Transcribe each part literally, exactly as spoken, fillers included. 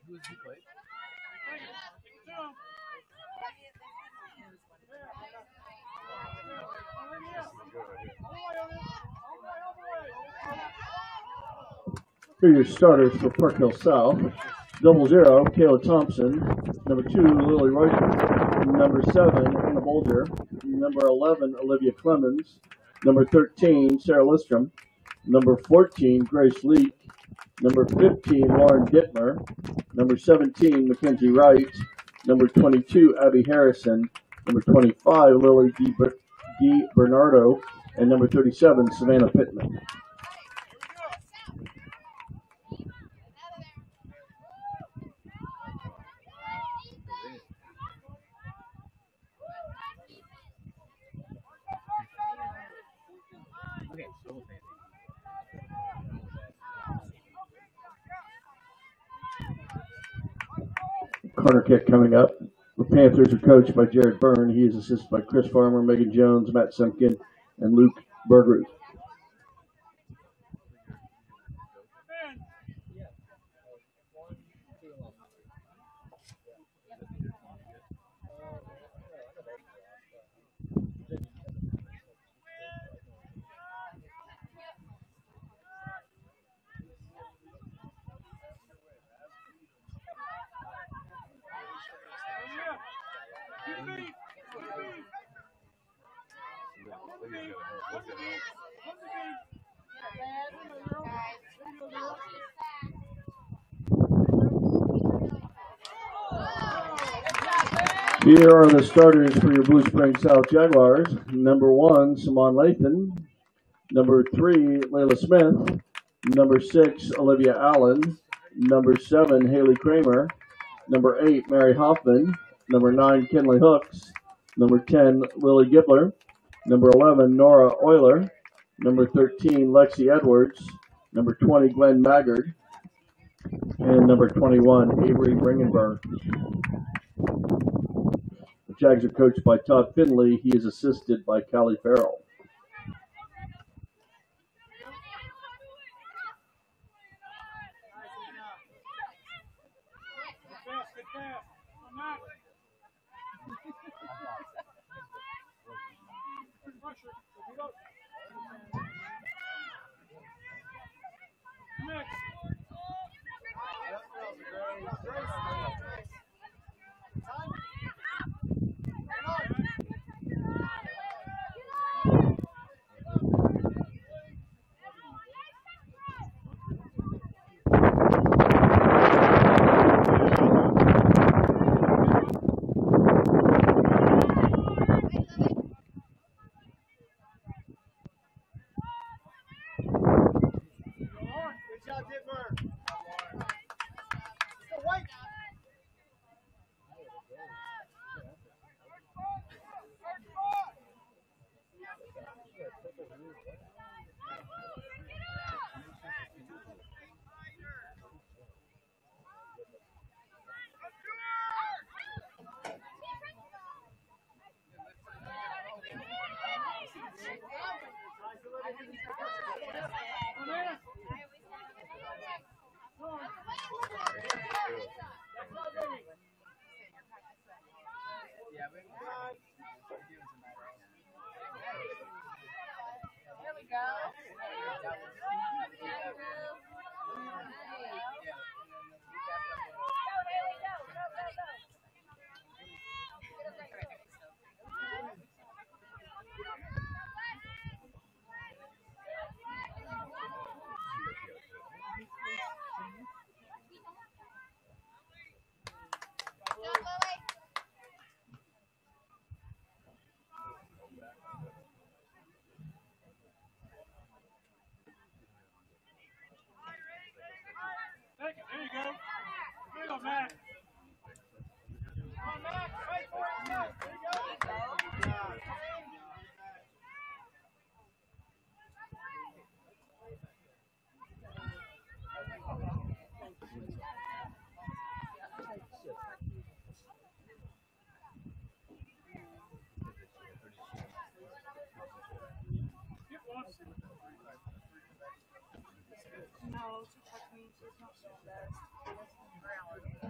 Here are your starters for Park Hill South. Double zero, Kayla Thompson. Number two, Lily Reuter. Number seven, Anna Bolger. Number eleven, Olivia Clemens. Number thirteen, Sarah Listrom. Number fourteen, Grace Leak. Number fifteen, Lauren Dittmer. Number seventeen, Mackenzie Wright. Number twenty-two, Abby Harrison. Number twenty-five, Lily D. Ber- D. Bernardo. And number thirty-seven, Savannah Pittman. Corner kick coming up. The Panthers are coached by Jared Byrne. He is assisted by Chris Farmer, Megan Jones, Matt Simpkin, and Luke Bergeruth. Here are the starters for your Blue Springs South Jaguars. Number one, Simone Lathan. Number three, Layla Smith. Number six, Olivia Allen. Number seven, Haley Kramer. Number eight, Mary Hoffman. Number nine, Kinley Hooks. Number ten, Lily Gibler. Number eleven, Nora Euler. Number thirteen, Lexi Edwards. Number twenty, Glenn Maggard. And number twenty-one, Avery Ringenberg. The Jags are coached by Todd Finley. He is assisted by Callie Farrell. No, she touched me. She's not so bad.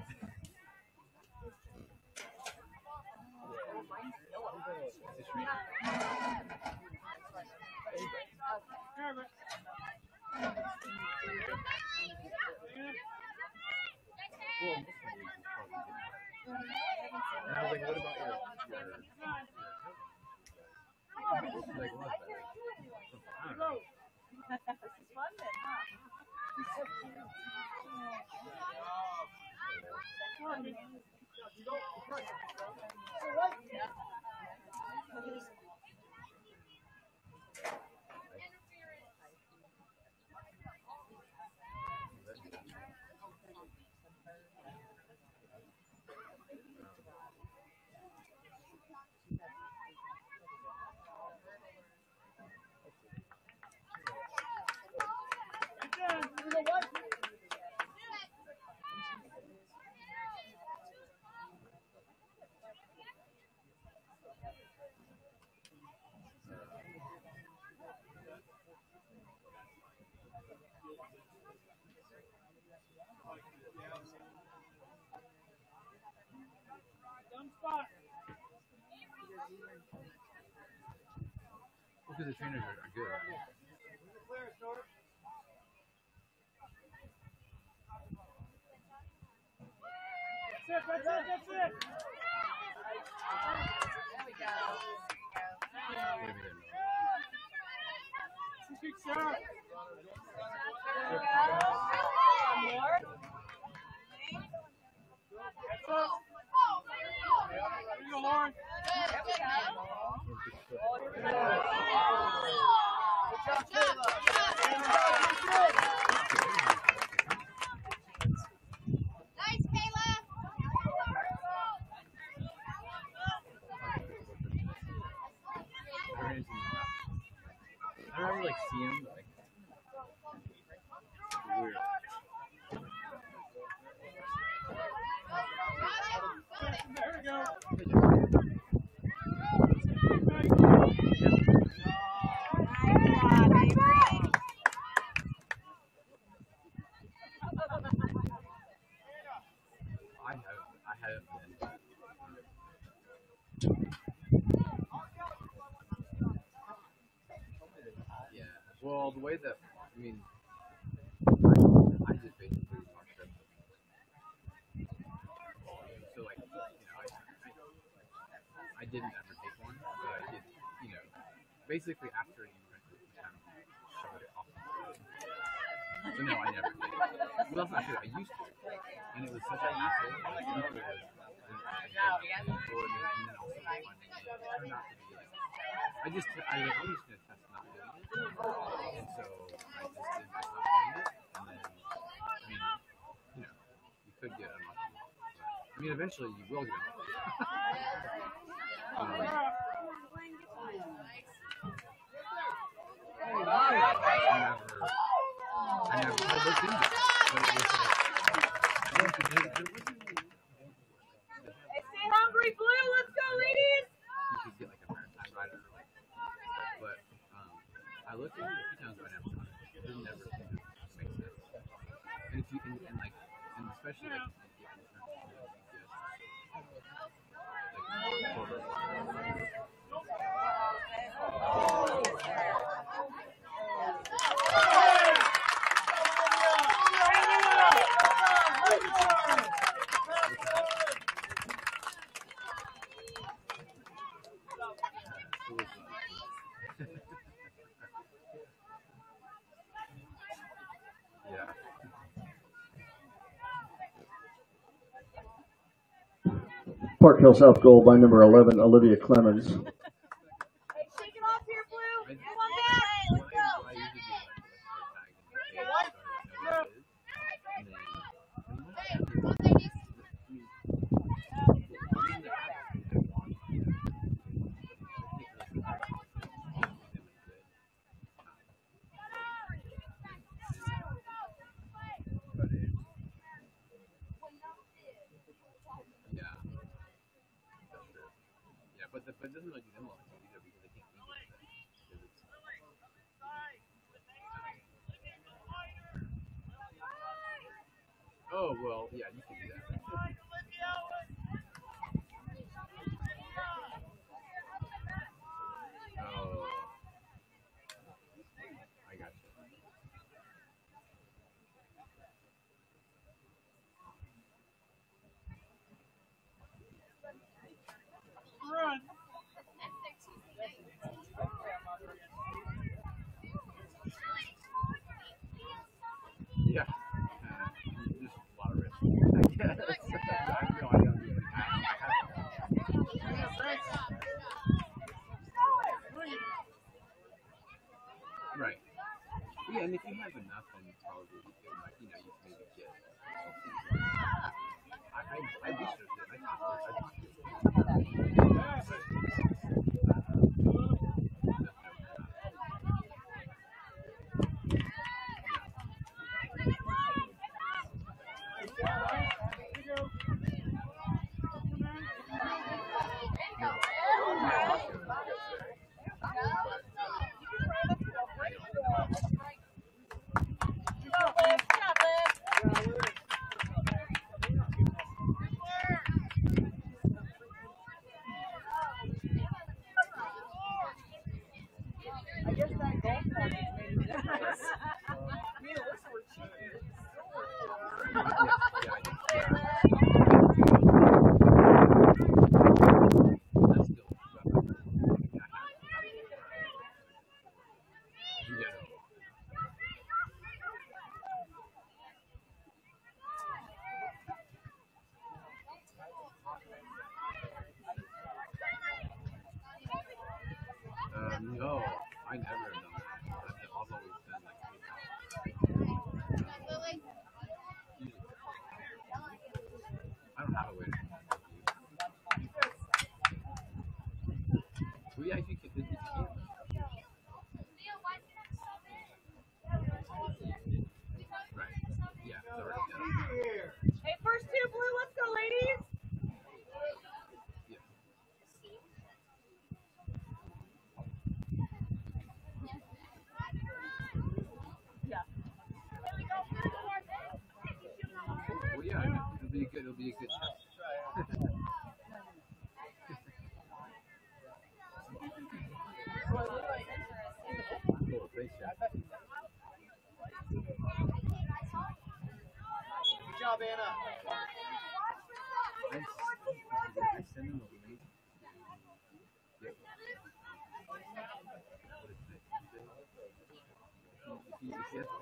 And I was like, what about your, your, your like, what? I don't know. Because the trainers are, are good. That's it, that's it, that's it. There we go. Good shot. There we go. More. That's up. There you go, Lauren. There we go. Good job, Kayla. Nice, Kayla. I don't ever like see him like weird. There we go. I have I haven't been. Yeah. Well, the way that I mean, I just basically watched it. So like, you know, I, I I didn't ever take one, but I did, you know, basically after you went to kind of showed it off. So no, I never did. Well, that's not true. I used to, and it was such a hassle. Like, it was, and then also finding it turned out to be like, I just I was always gonna test not doing it, and so I just did not doing it, and then I mean, you know, you could get unlucky. But, I mean, eventually you will get unlucky. um, I never, I never I looked into it, but it was like, I don't think it, it wasn't. Hey, stay hungry, Blue. Let's go, ladies. You could get like a marathon rider, like, but um, I looked into it a few times, but I never done it. It didn't never seem to make sense. And if you and, and like, and especially like, yeah, in terms of like, quarter. Yeah. Park Hill South goal by number eleven, Olivia Clemens. Hey, shake it off here, Blue. Come on back. Let's go. I usually do like a tag and then Hey, ladies. Yeah, but the, but it doesn't really do them a lot either because they can't leave it. Because it's, oh well, yeah, you can do that. Yeah, and if you have enough, then probably you can, like, you know, you can maybe get. I, I, I researched it. I talked to, I talked to Um, no, I never have done that. I've, I've always been like, I don't have a way to. Well, yeah, if you can, if you can. Right. Yeah, it's already done. Hey, first two blue, let's go, ladies. Yeah. Well, yeah, it'll be good. It'll be a good test. Cool, thanks, Jack. Good job, Anna. I, I send him a link. Yeah. What is it? If he, if he has a zone,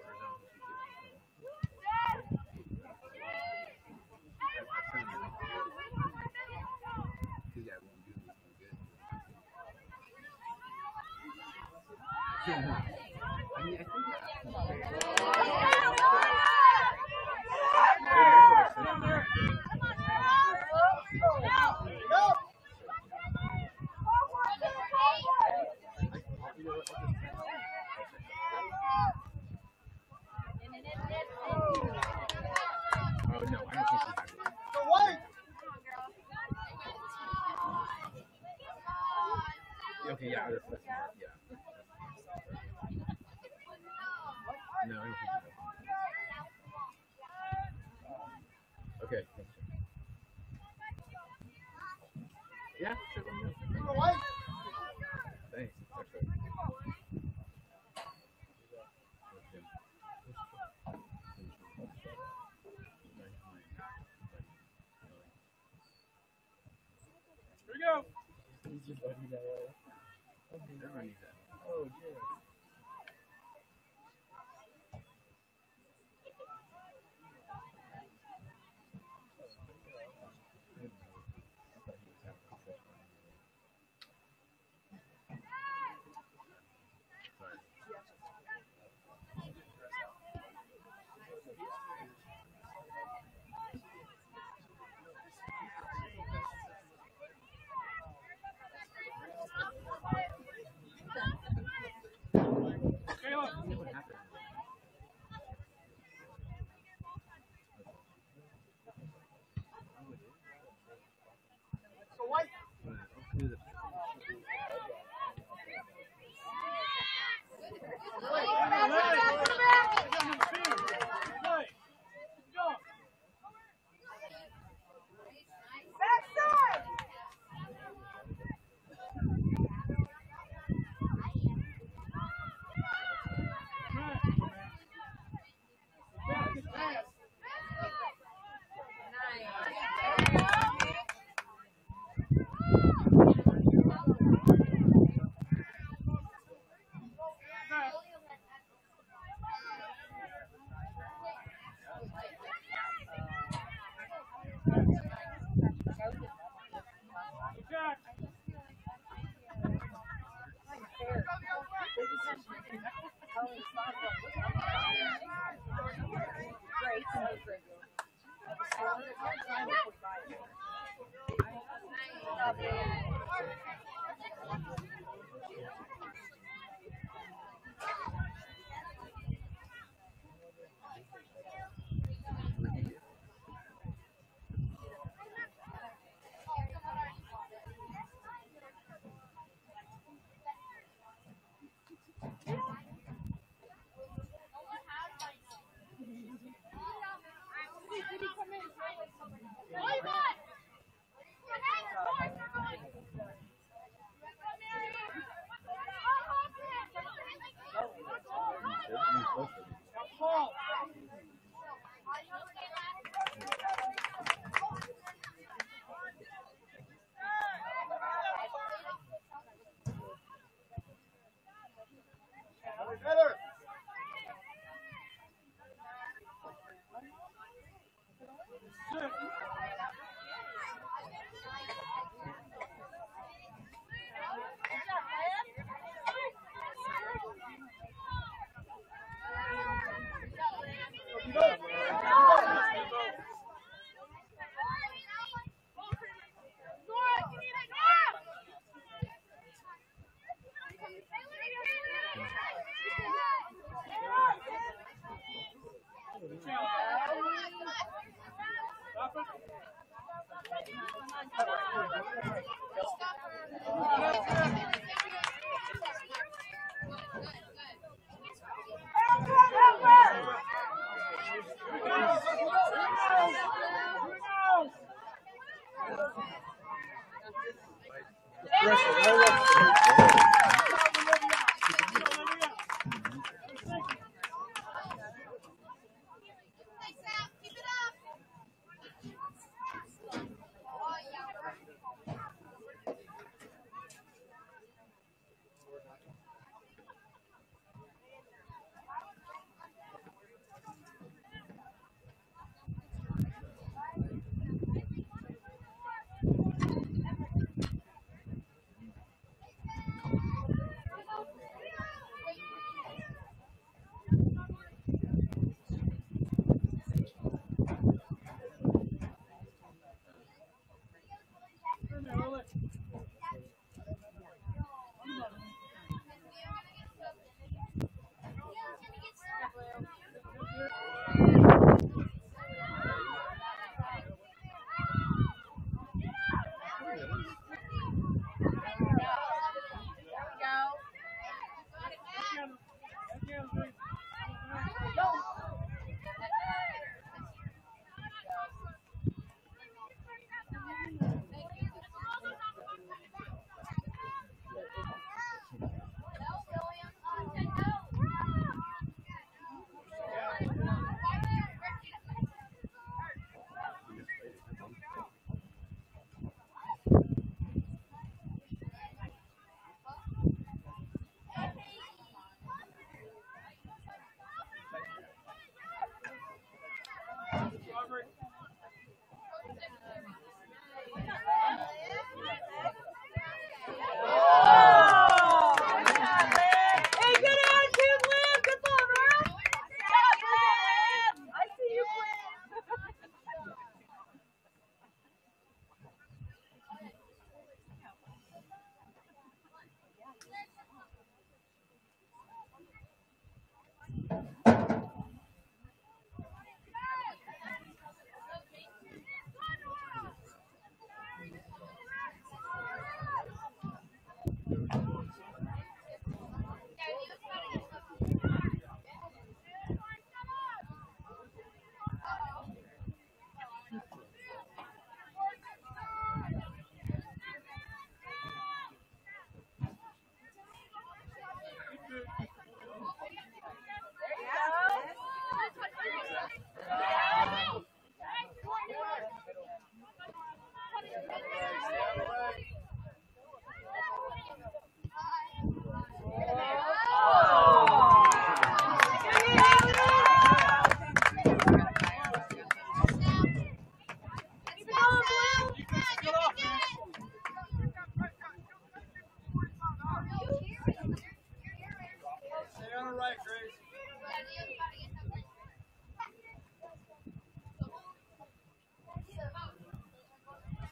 because yeah, we can do this one good. I mean, I think that. Oh no, I don't think he has it. The white. Okay, yeah, that's, that's smart. Yeah. No, I don't think he has it. Okay. Yeah, sure. The white. Thanks. Actually. Here we go. Everyone needs that. Oh, yeah. Sorry. Better.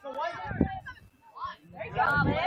There you go, man.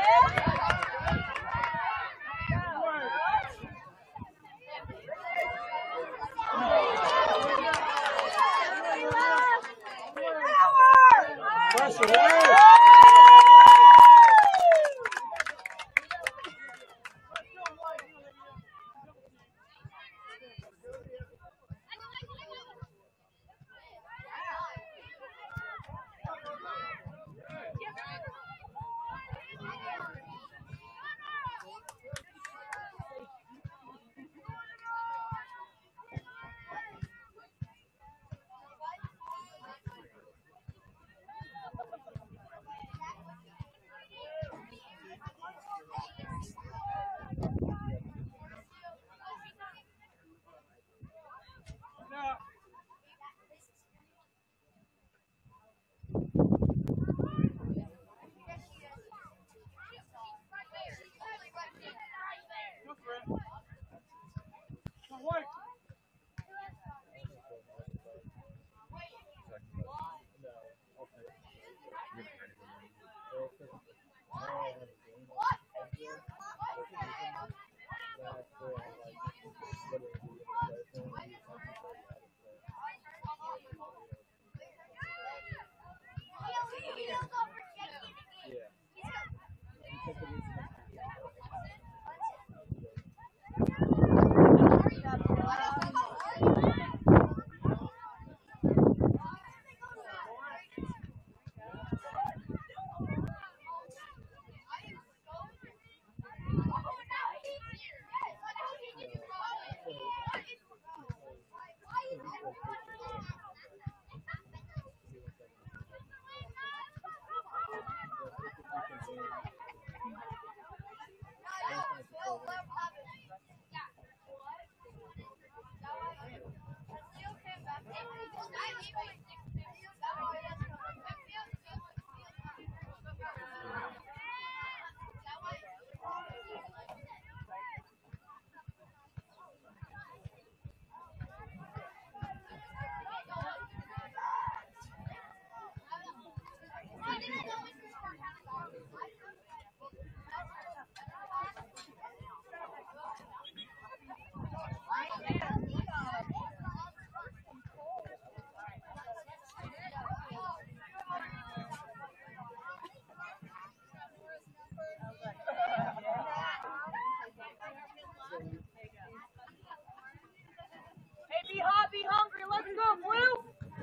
Be hot, be hungry. Let's go, Blue.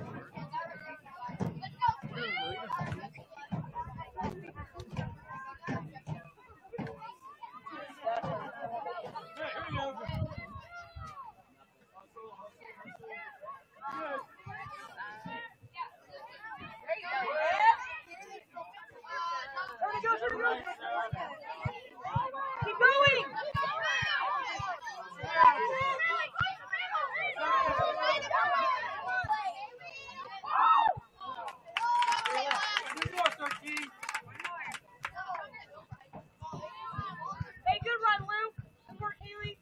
Keep going. Hey, good run, Luke. Good work, Haley.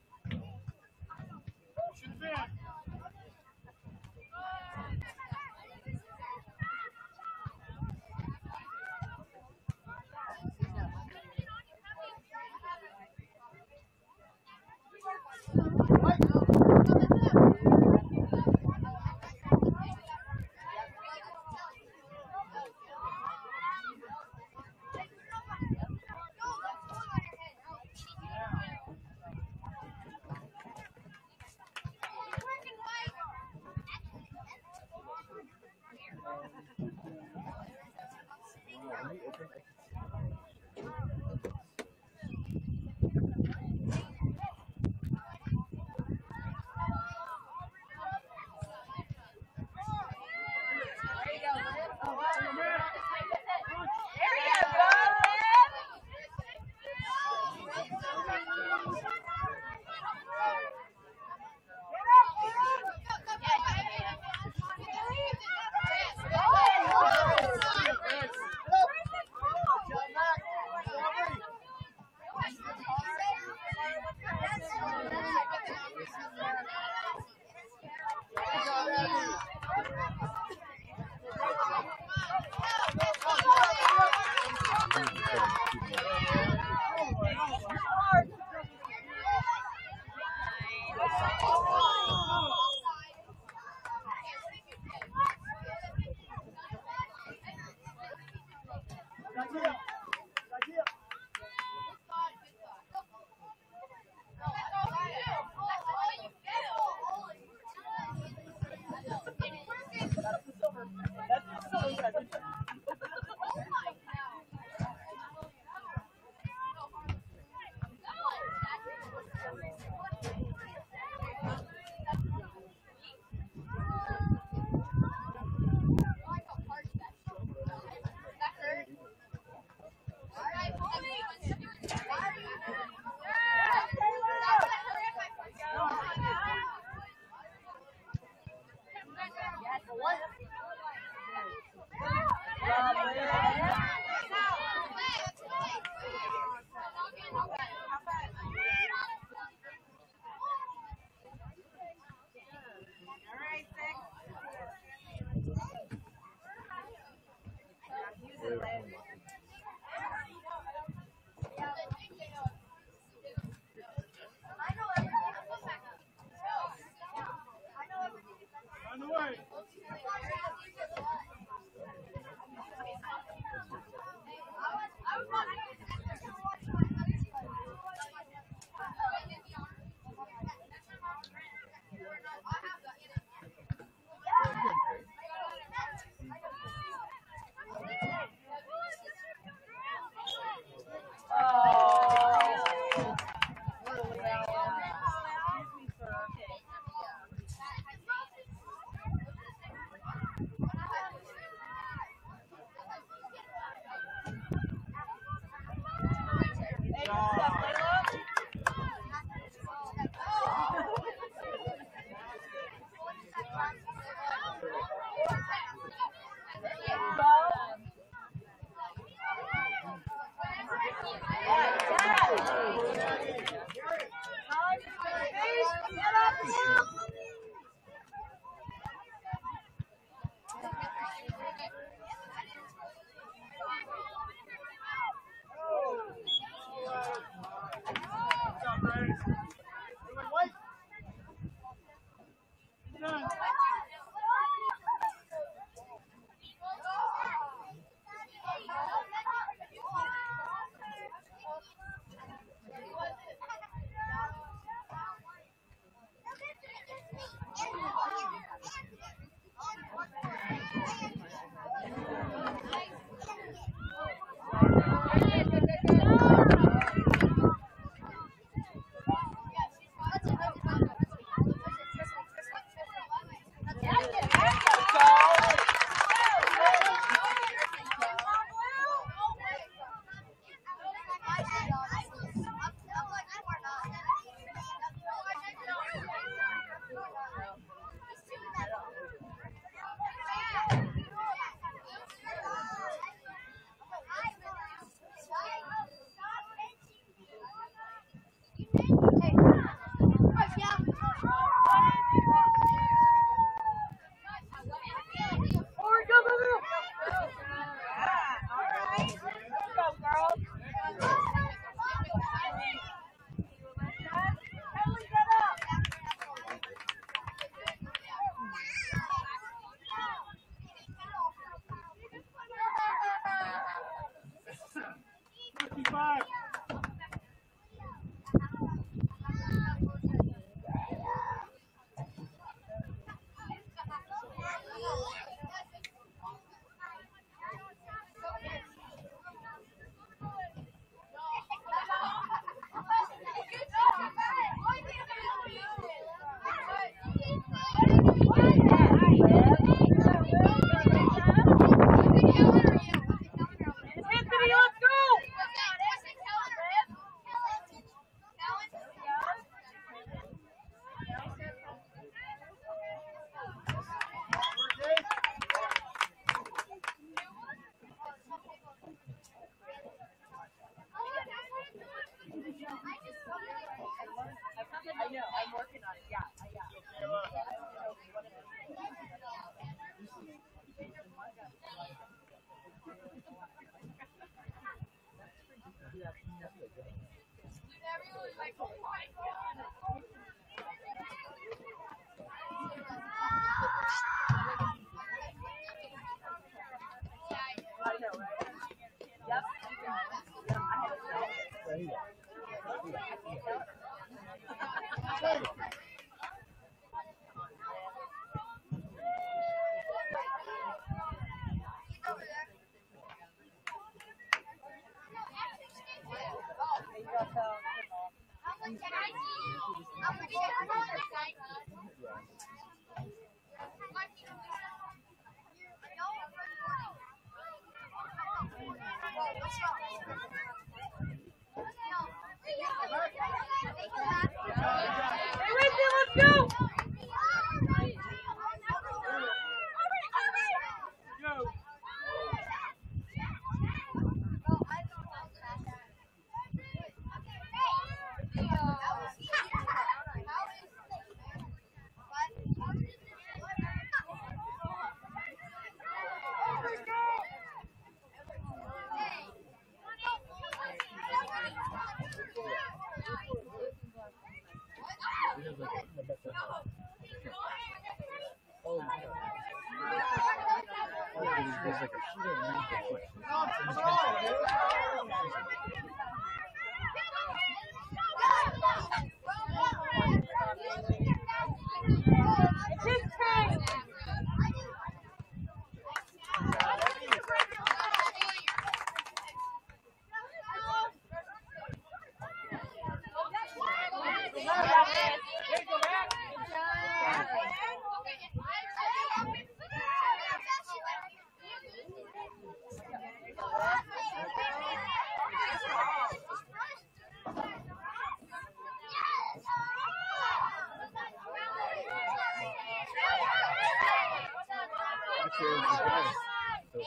watching you guys. So,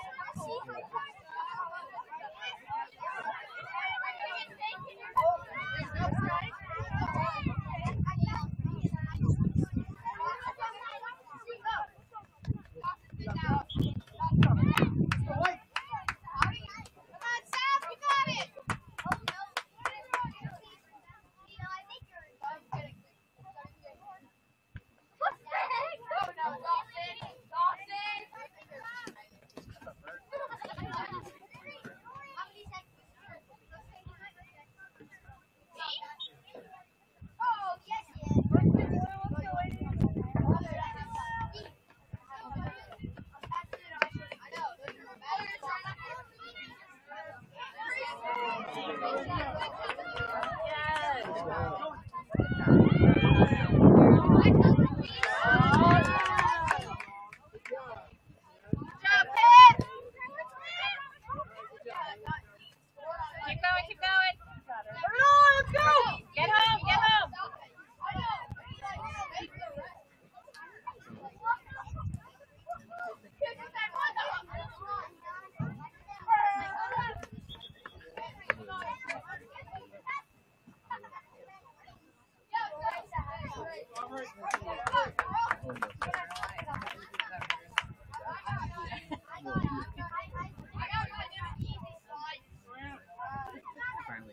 finally,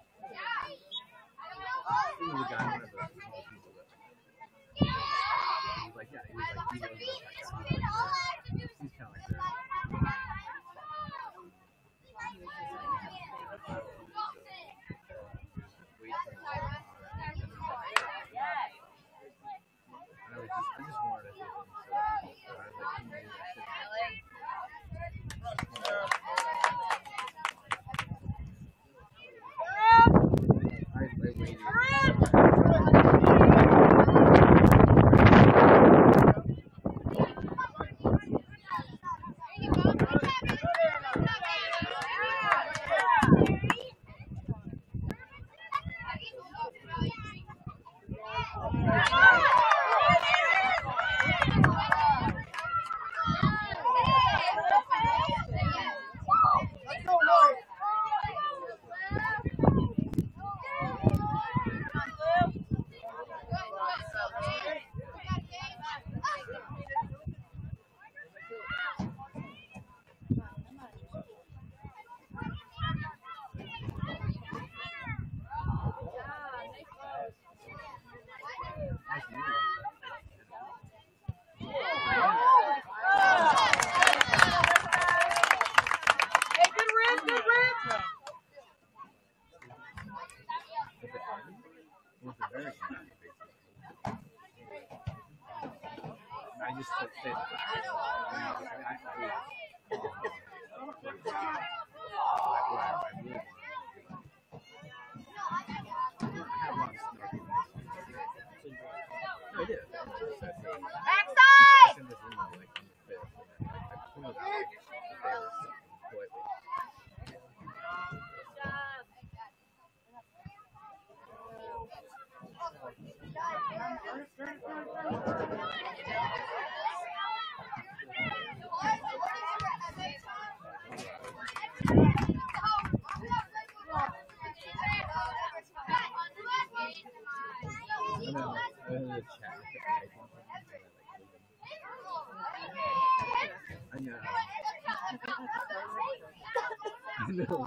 he was a guy, one of the people that, he was like, yeah, he was like, he was like, he's kind of like there. And I was just, I just wanted to hit him, so I was like, he knew I shouldn't. I, I waited. I just said, said I, I know. I know.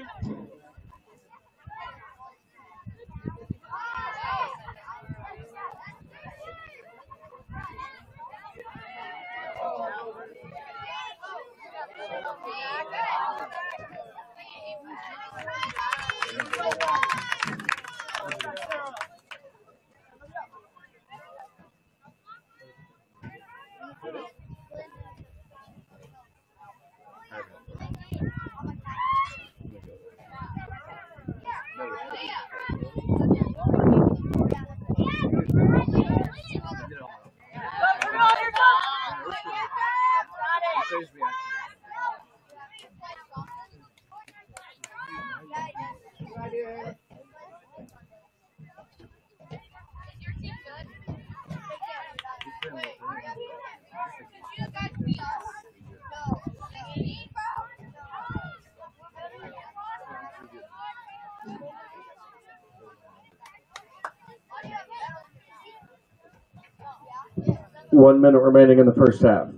One minute remaining in the first half.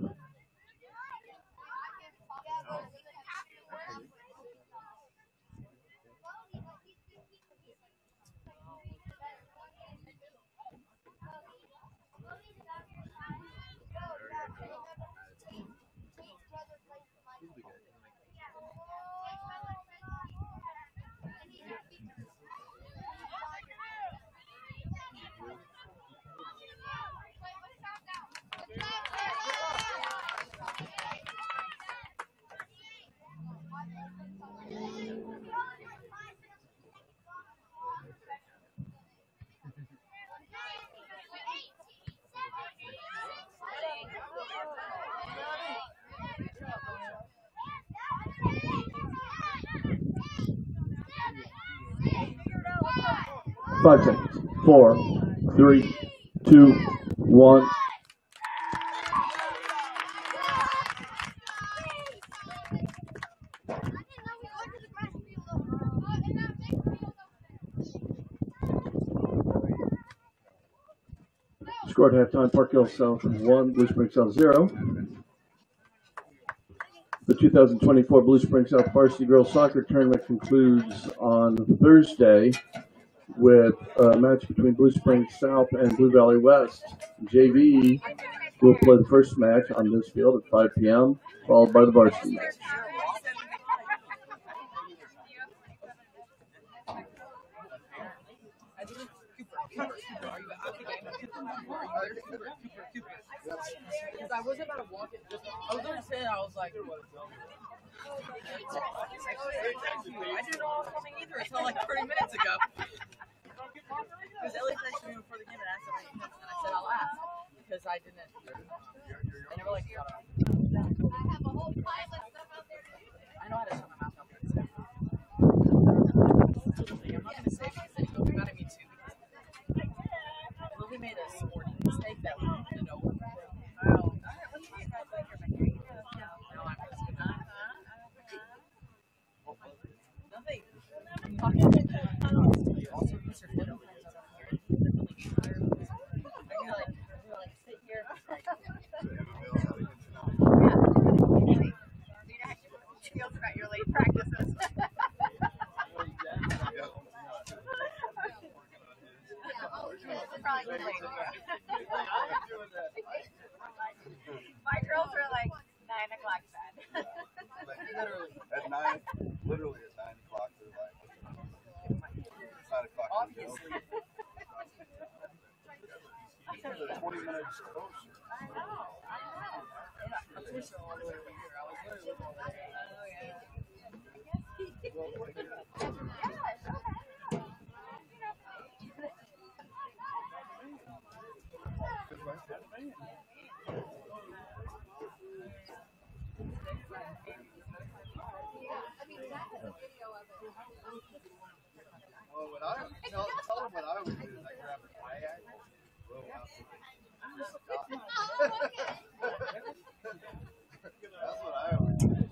Five seconds. Four, three, two, one. Scored halftime, Park Hill South one, Blue Springs South zero. The two thousand twenty-four Blue Springs South Varsity Girls Soccer Tournament concludes on Thursday with a match between Blue Springs South and Blue Valley West. J V will play the first match on this field at five p.m., followed by the varsity match. Because I was about to walk it. I was going to say, I was like, I didn't know I was coming either until like thirty minutes ago. Because Ellie texted me before the game and asked if I could text, and I said I'll ask because I didn't. I never like thought about it. I have a whole pile of stuff out there. I know how to shut my mouth up. I'm not going to say because then he'll be mad at me too. Lily made a sporting mistake that we didn't know. Oh. Nothing. Also, use your photo cards out here. They're really good. I can like, like sit here. Like, She feels about your late practices. Probably late. My girls are like nine o'clock bed. Literally at nine, literally at nine o'clock, they're like nine o'clock. obviously. Twenty minutes closer. I know. I know. I'm pushing all the way over here. I was literally looking over there. Well, what I tell, tell them what I would do is I grab a kayak, row out to the That's what I would do.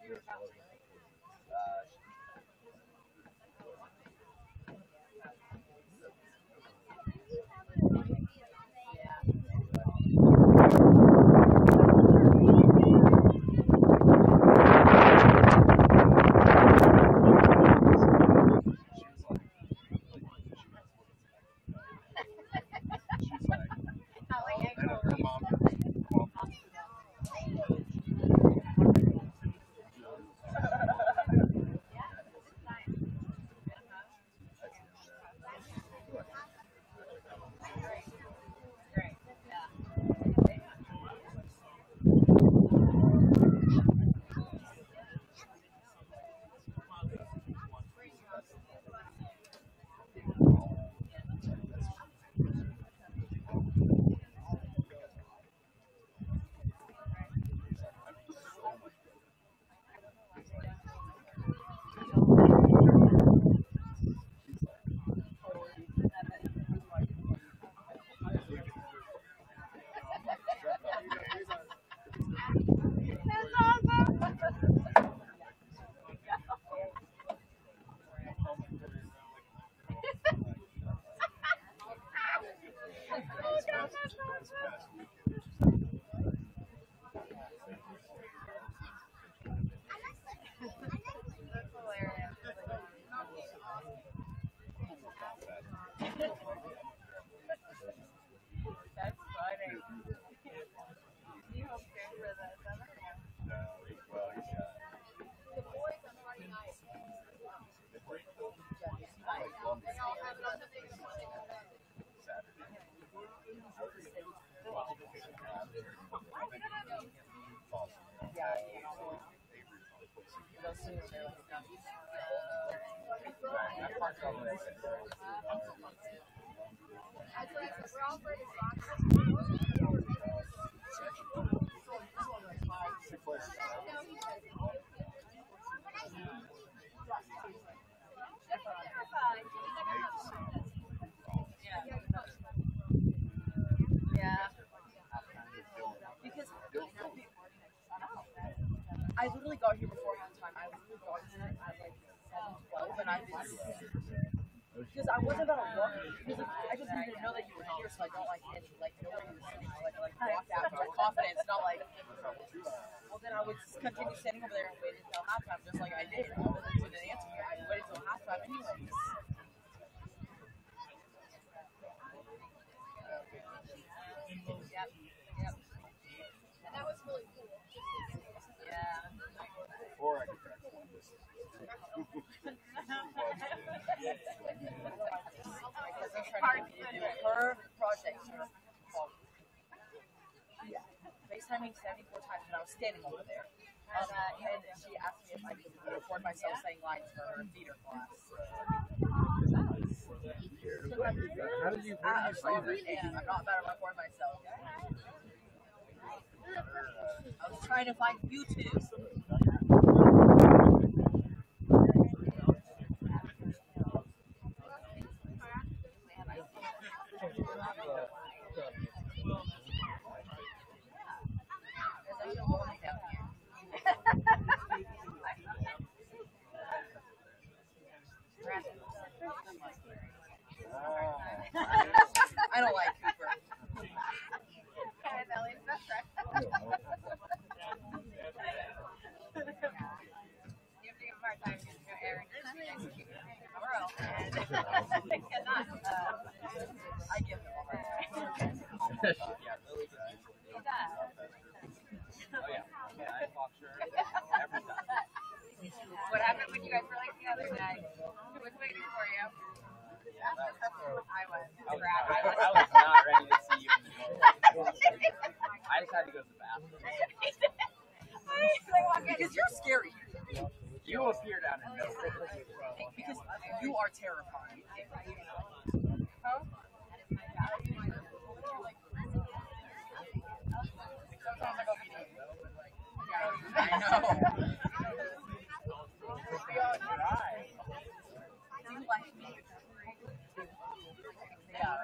Yeah. Because I literally got here before halftime. I literally got here at like seven twelve, and I was because I wasn't gonna look because I just didn't even know that you were here, so I don't like any like know where you were sitting. So like I like walked out with confidence, not like. Well, then I would just continue sitting over there and wait until halftime, just like I did. I didn't answer me. I waited until halftime anyways. Yep. Yep. And that was really cool. Yeah. Or I could try to find this. Her project. Yeah. FaceTiming seventy-four times when I was standing over there. Um, and she asked me if I could record myself saying lines for her theater class. How did you, Uh, I'm sorry, and I'm not better record myself. I was trying to find YouTube. I don't like Cooper. I give him a hard time. What happened when you guys were like the other day? Who was waiting for you? I was. I was, I was, I was not ready to see you in the door. I just had to go to the bathroom. Because you're scary. You appeared out of nowhere. Because you are terrifying. Oh? I know. Do you like me? Yeah.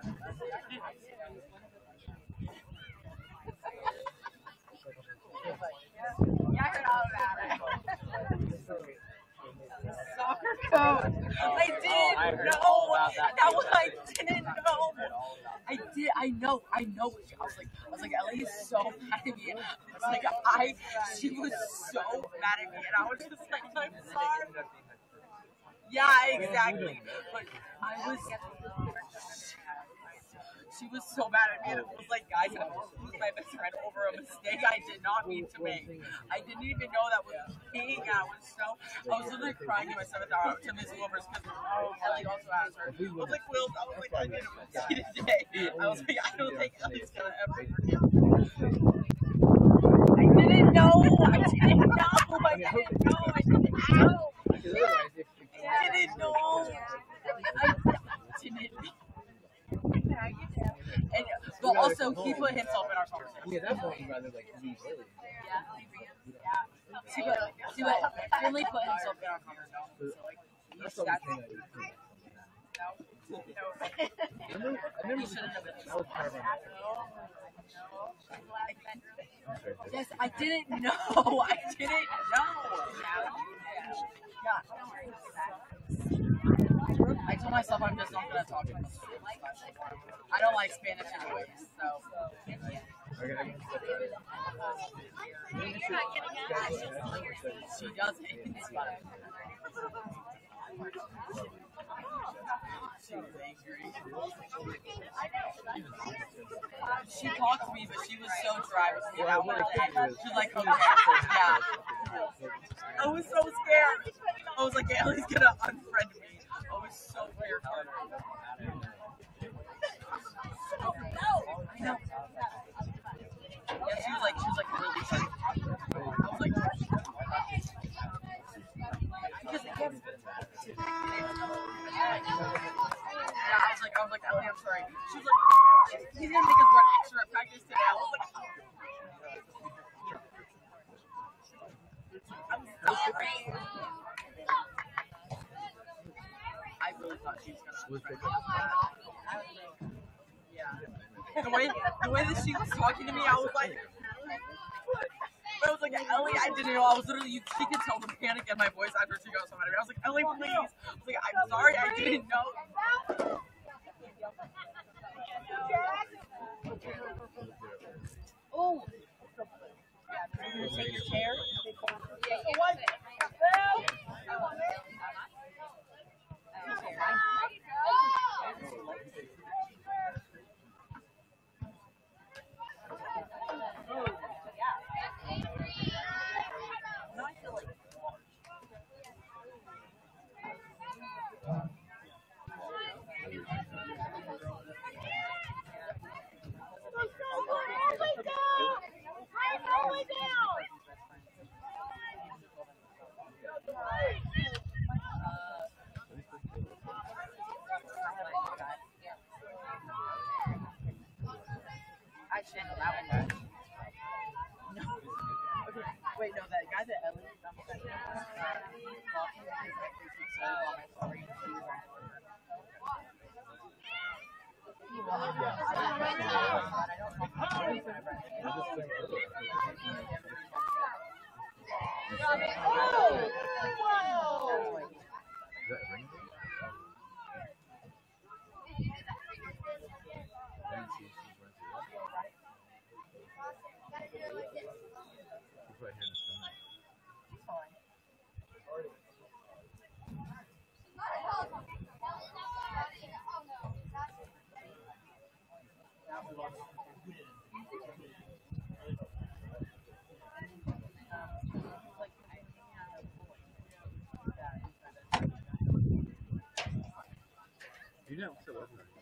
Yeah, I heard all about it. know, I know. What she, I was like, I was like, Ellie is so mad at me. I was like, I, she was so mad at me, and I was just like, I'm sorry. Yeah, exactly. But I was. She was so mad at me, and it was like, guys, I almost lose my best friend over a mistake I did not mean to make. I didn't even know that was me. I was so, I was literally crying to my seventh hour to Miss Wilbers because Ellie also asked her. I was like, Will, I was like, I didn't want to see you today. I was like, I don't think Ellie's gonna ever forgive me. I didn't know. I didn't know. I didn't know. I didn't know. I didn't know. I didn't know. And, but also, he put himself in our conversation. Yeah, that point, rather like leave early. Yeah. Yeah. See what, see what, Finley put himself in our conversation. So, like, That's the only thing that you no, no. I remember, I remember that was part of our Yes, I didn't know. I didn't know. Yeah. I told myself I'm just not gonna talk to him. I don't like Spanish anyways, so. Okay, I can She doesn't. It's fine. She was angry. She talked to me, but she was so dry with me. That one day. She was like, okay, yeah. I was so scared. I was like, Ellie's gonna unfriend me. I was so scared. I know. Yeah, she was like, she was like really funny. I was like, because it gets. Yeah, I was like, I was like, Ellie, I'm sorry. She was like, he didn't make us run extra at practice today. I was like, I'm sorry. I really thought she was gonna unfriend me. Yeah. The way, the way that she was talking to me, I was like, I was like, Ellie, I didn't know. I was literally, you, she could tell the panic in my voice after she got so mad at me. I was like, Ellie, please. I was like, I'm sorry, I didn't know. Oh. Are you gonna take your chair? Yeah, you want it. I should know that one. No. Okay. Wait, no, that guy that Ellie You know, so wasn't it?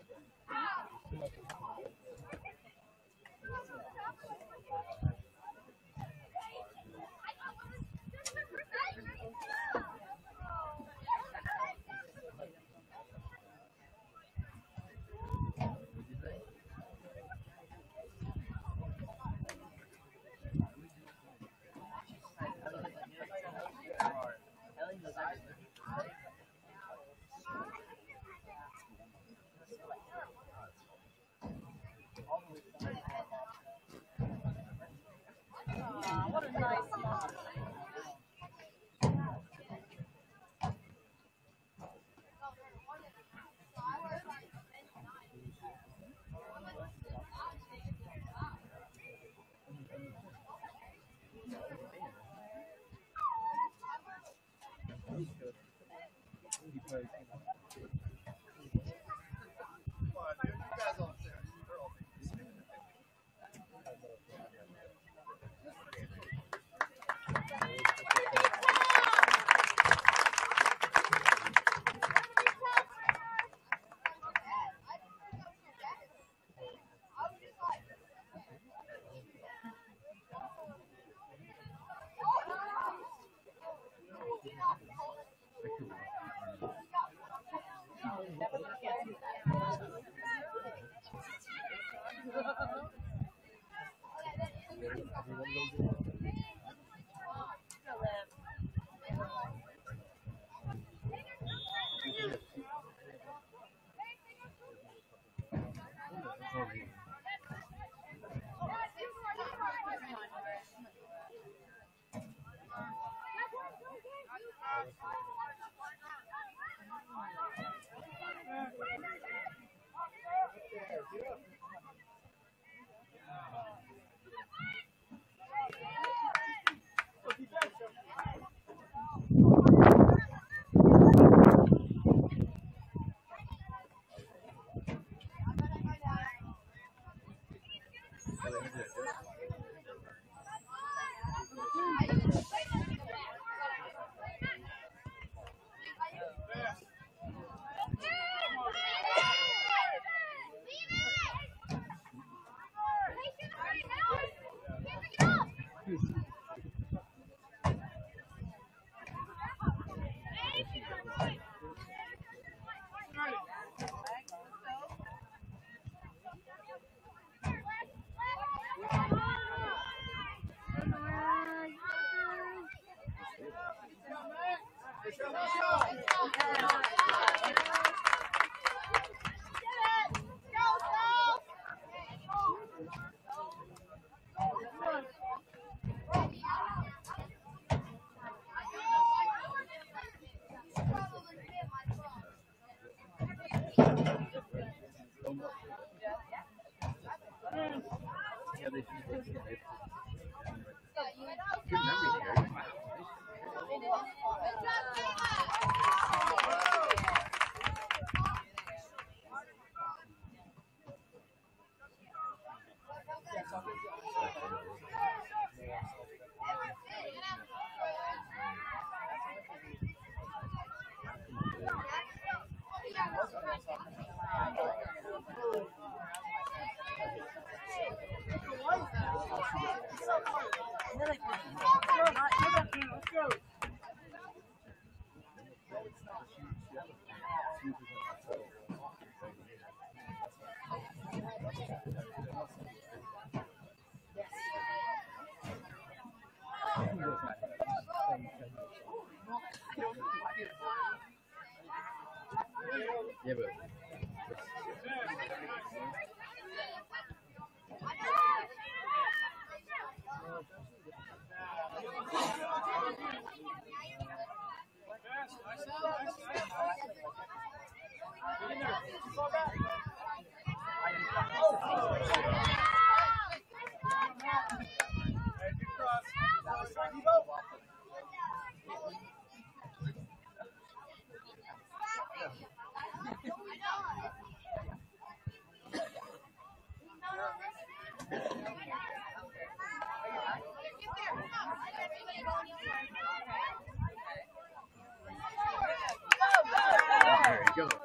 dude, you guys all sit. You're all Yeah, but. There you go.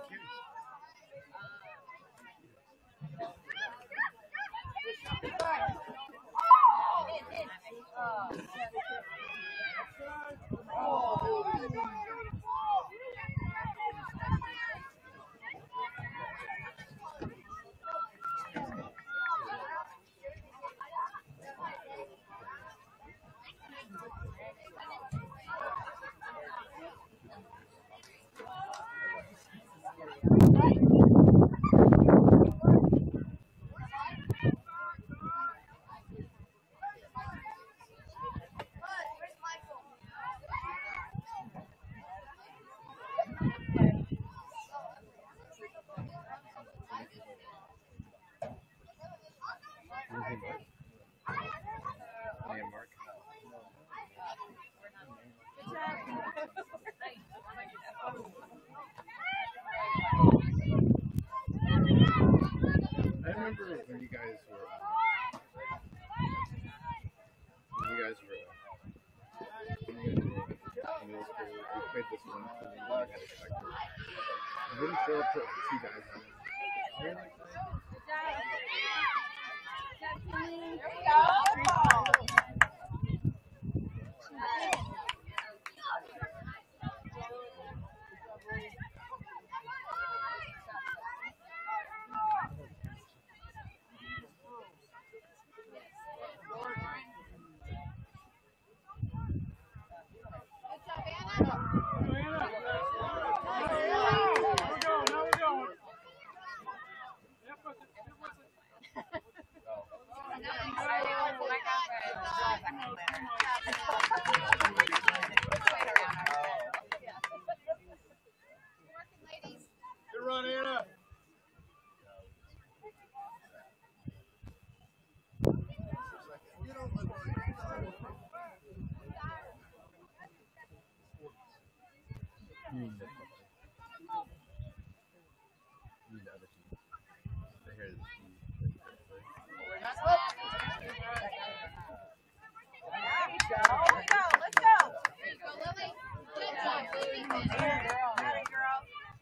played this one for the I had expected. I didn't show up to two guys. There we go. Good run, Anna. You mean the you mean the other team. The hair is Let's go, let's go. There you go, Lily. Good job, Lily. Good job. Atta girl.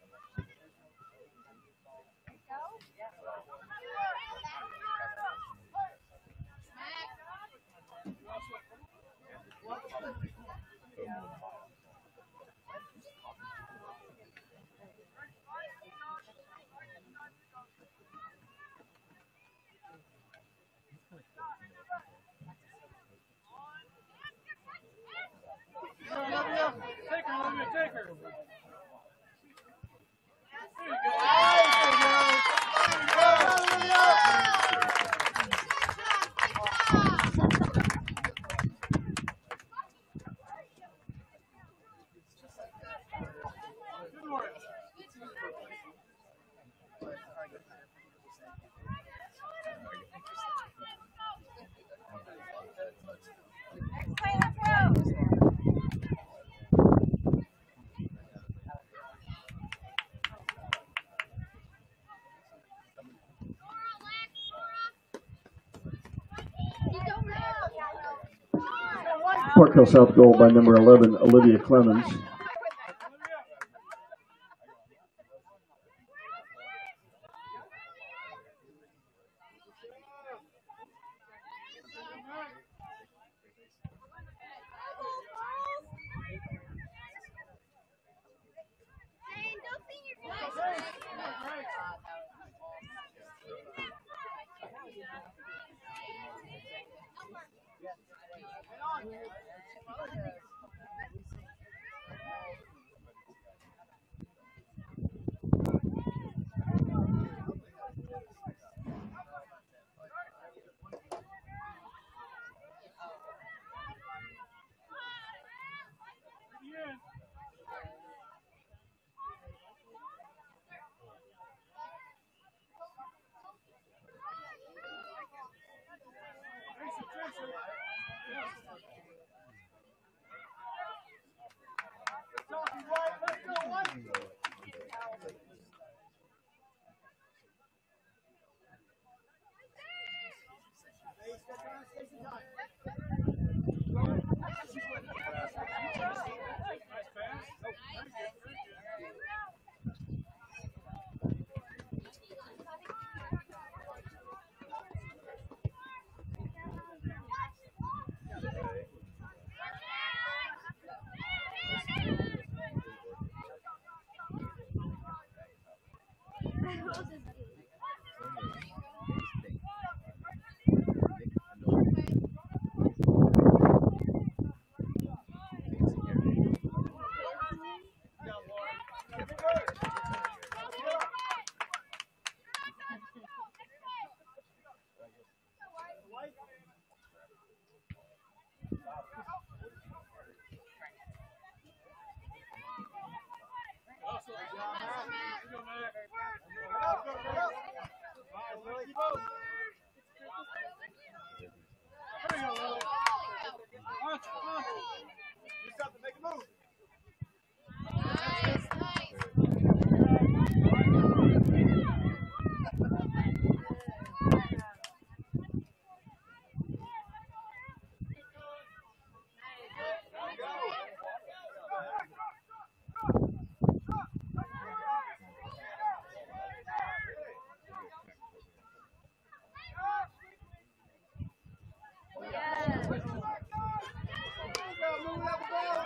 Olivia, take her, Olivia, take her. There you go. Good work. Next play, let's go. Park Hill South goal by number eleven, Olivia Clemens.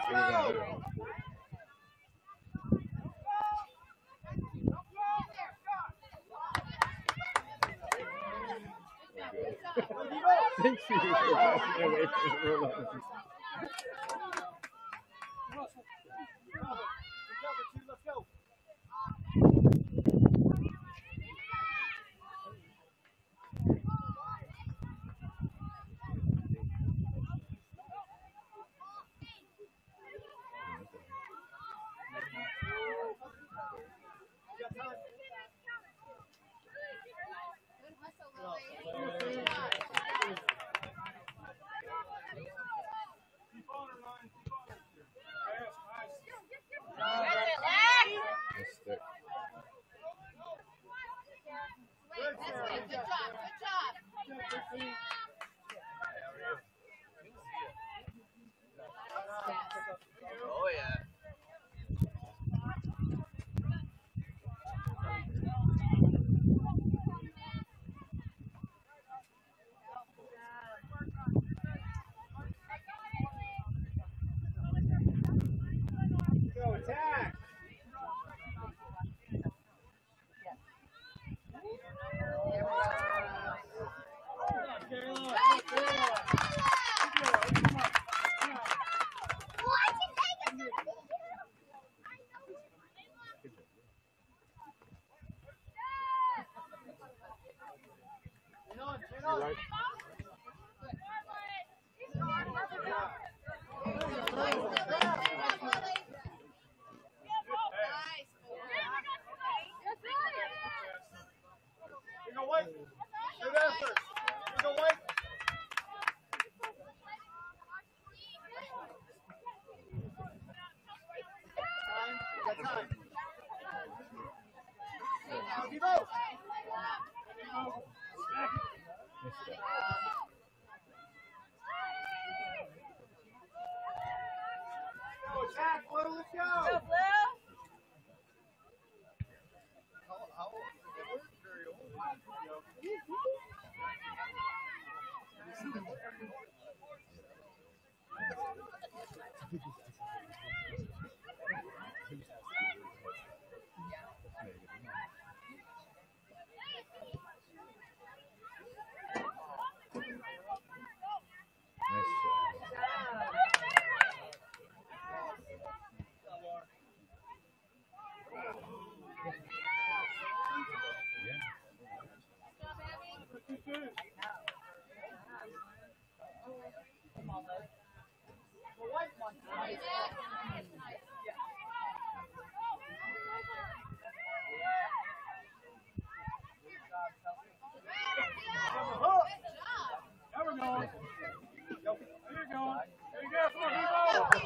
Thank you for walking away from the roll. Let's go. Oh yeah. Go attack. You're right. You go white. Good effort. You go white. Time. You got time. Now, Devo. Go attack, Blue. Let's go. Go, Blue. How, how old is it? They weren't very old. There we go. There you go. There you go. Come on, Devo.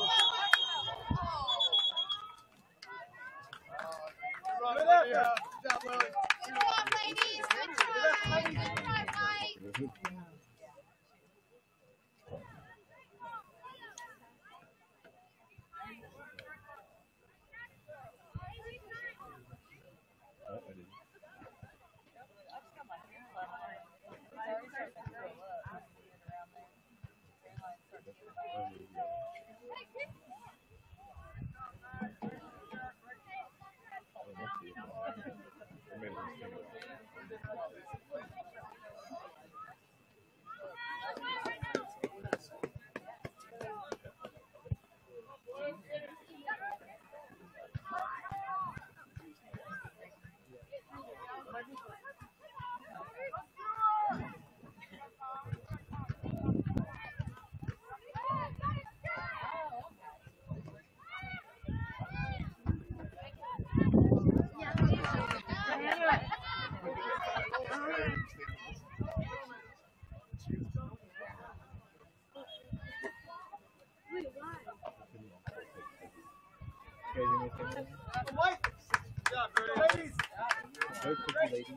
Good effort. Good job, Lily. Good job, ladies. Good try. Good try, Mike. White. Good job, Grady. Ladies. Very quickly, ladies.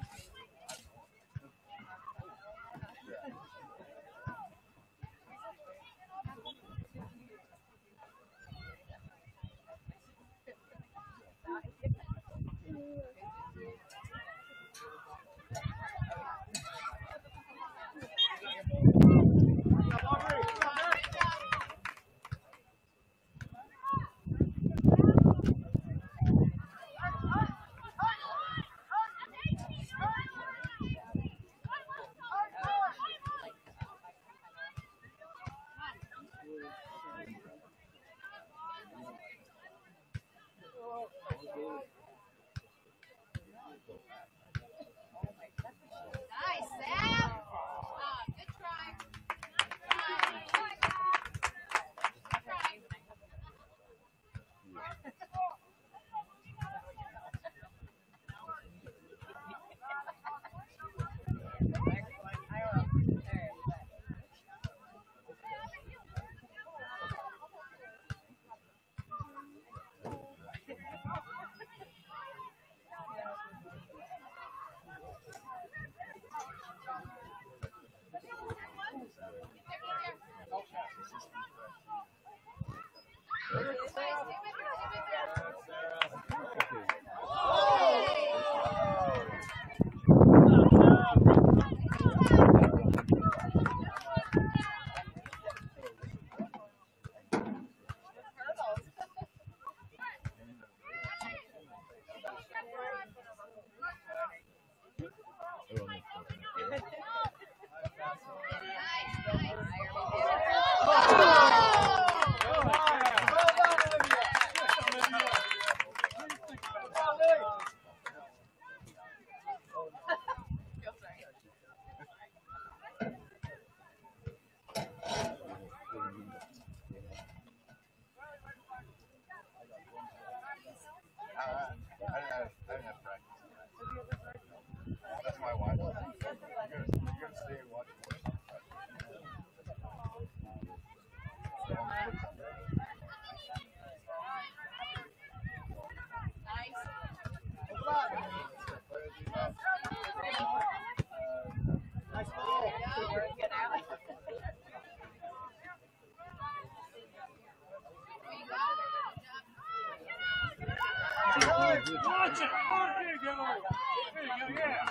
Watch it! There you go! There you go, yeah!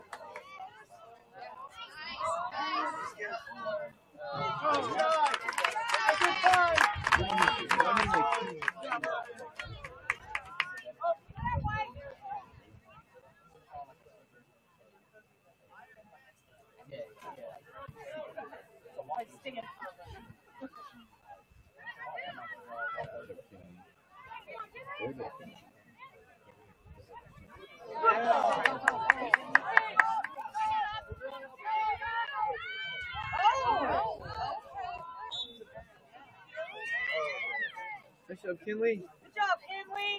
Oh, God! That's a fine! Nice job, Kinley. Good job, Henley.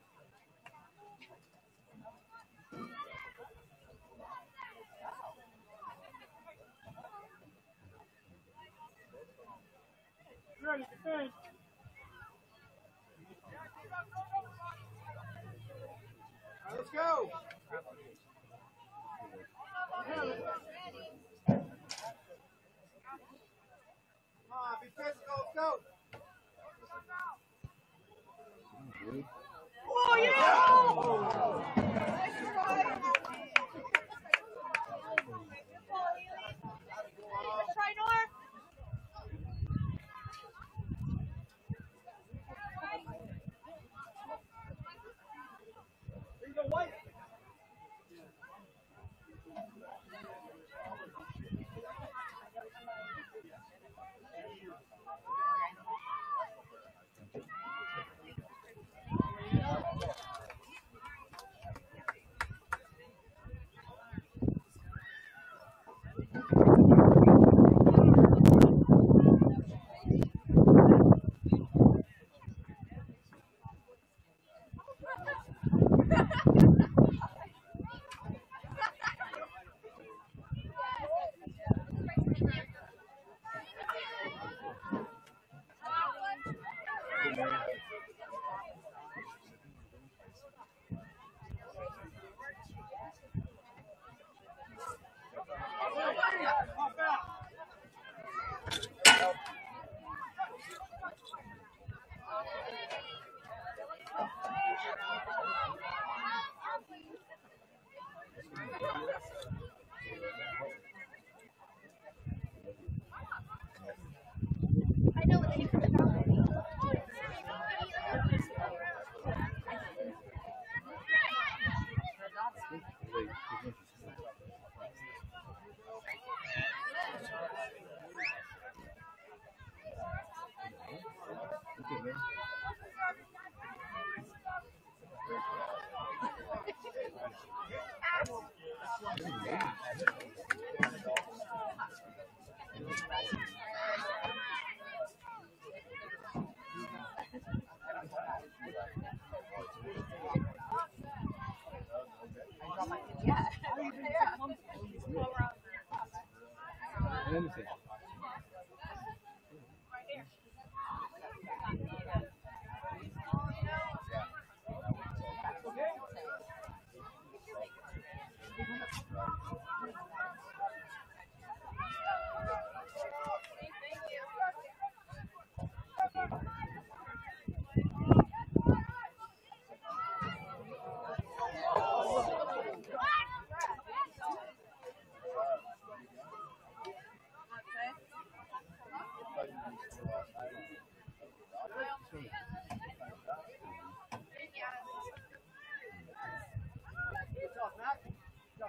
Ready, defend! All right, let's go! Come on, be physical, let's go! Oh, yeah! Try North. There you go, White!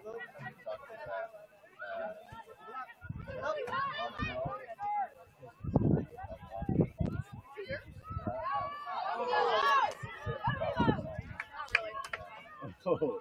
Oh.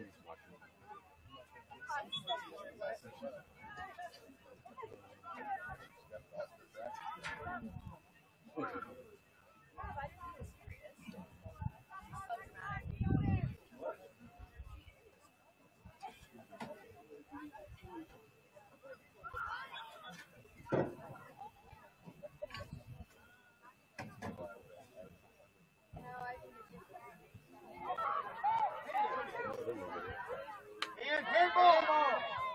And handball!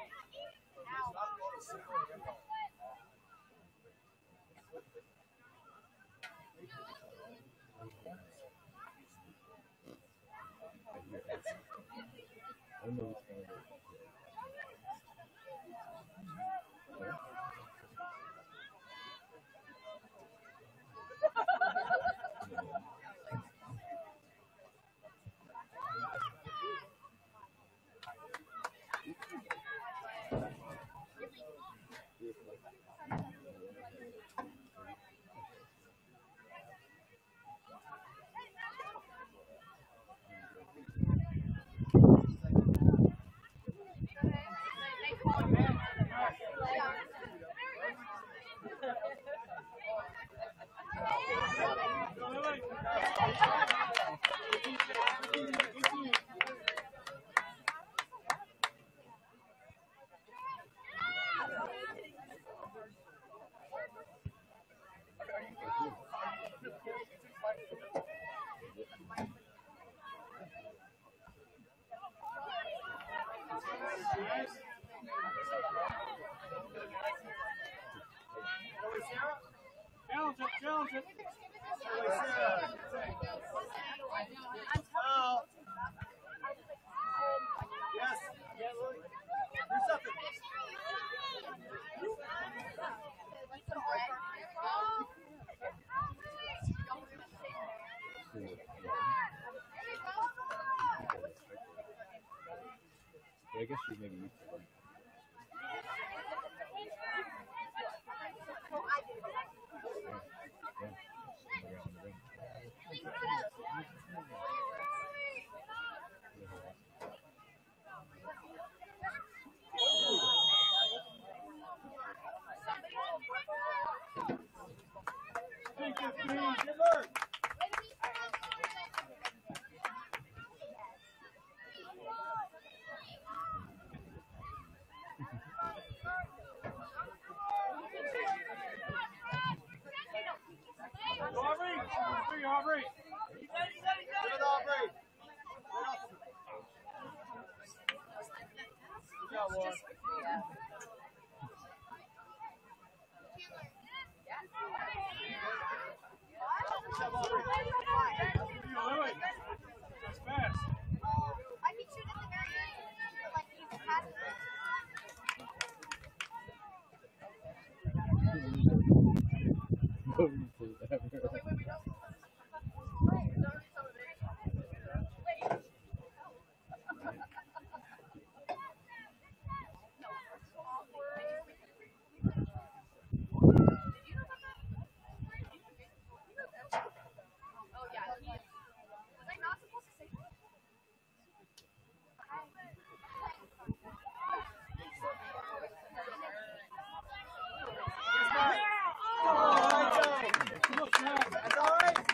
Challenge it, challenge it. Oh. Yes. Do something. I guess you maybe used to. Thank you, Steve. Good work. Aubrey, free Aubrey. Give it Aubrey. Good job, Warren. Good job, Aubrey. Louis, that's fast. I can shoot at the very end, like he's a pass. Oh yeah, he is. Was I not supposed to say that? Yes, Matt. Oh, that's all right.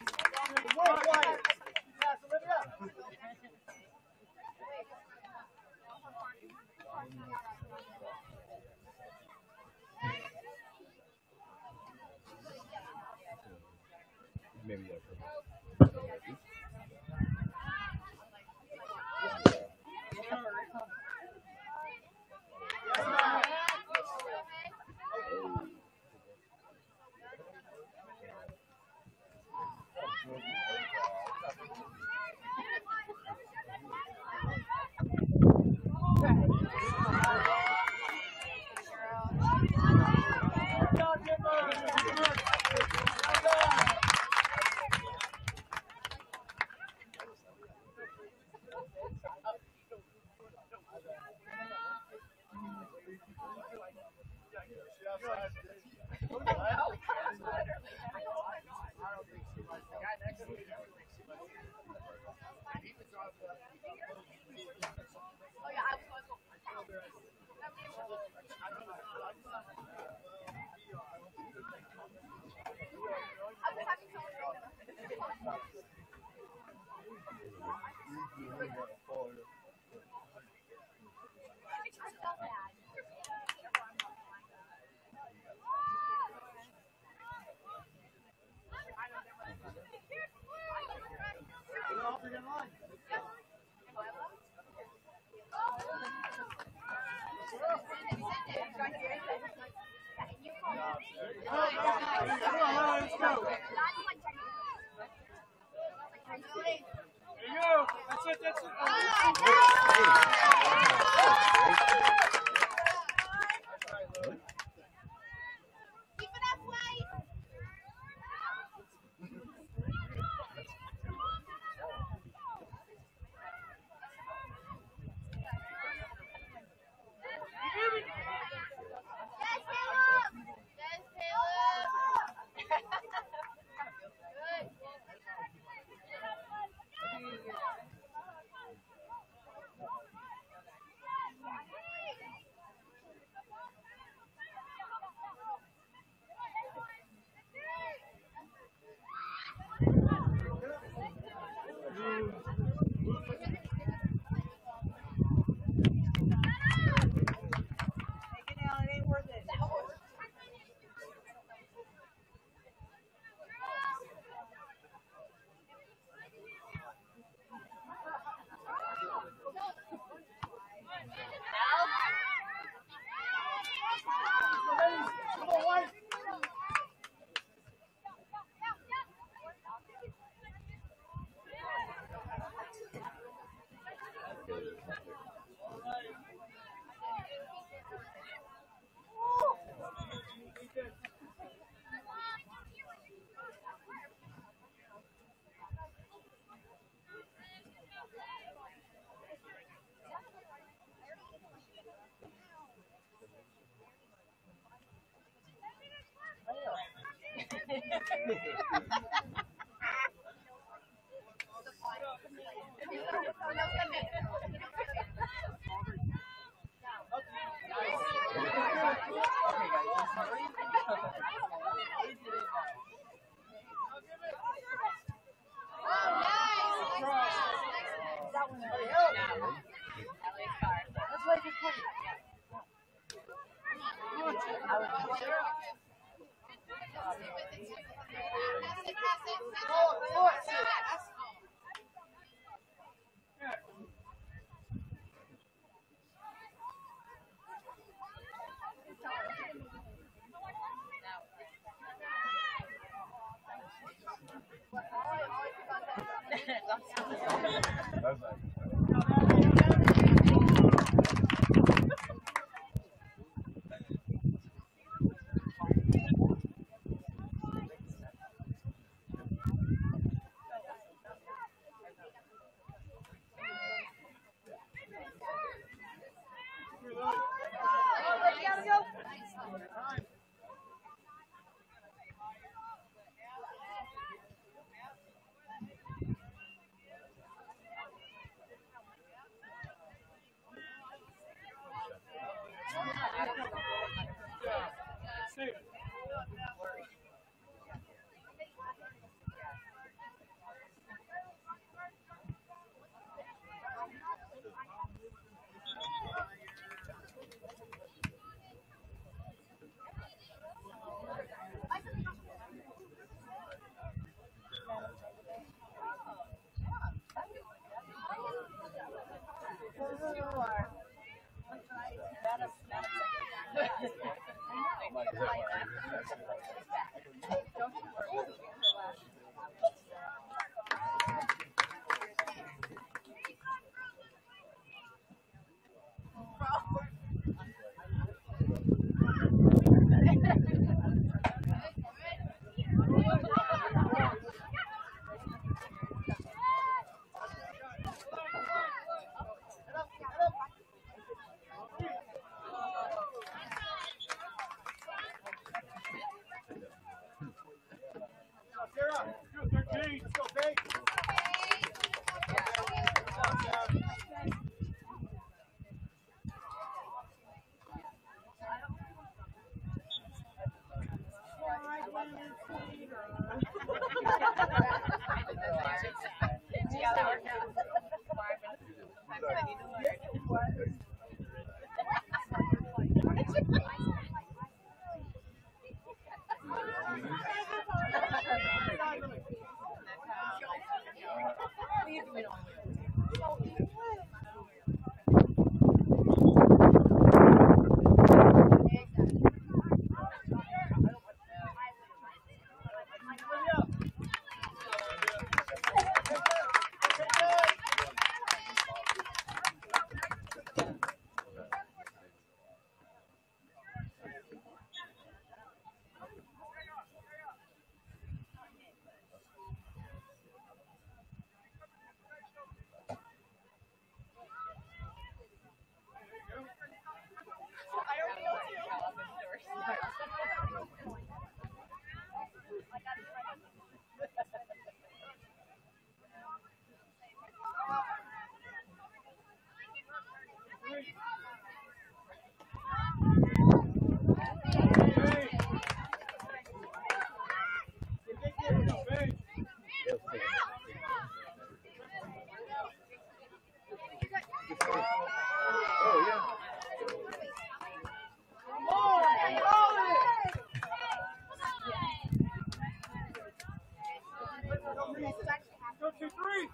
Go two, three.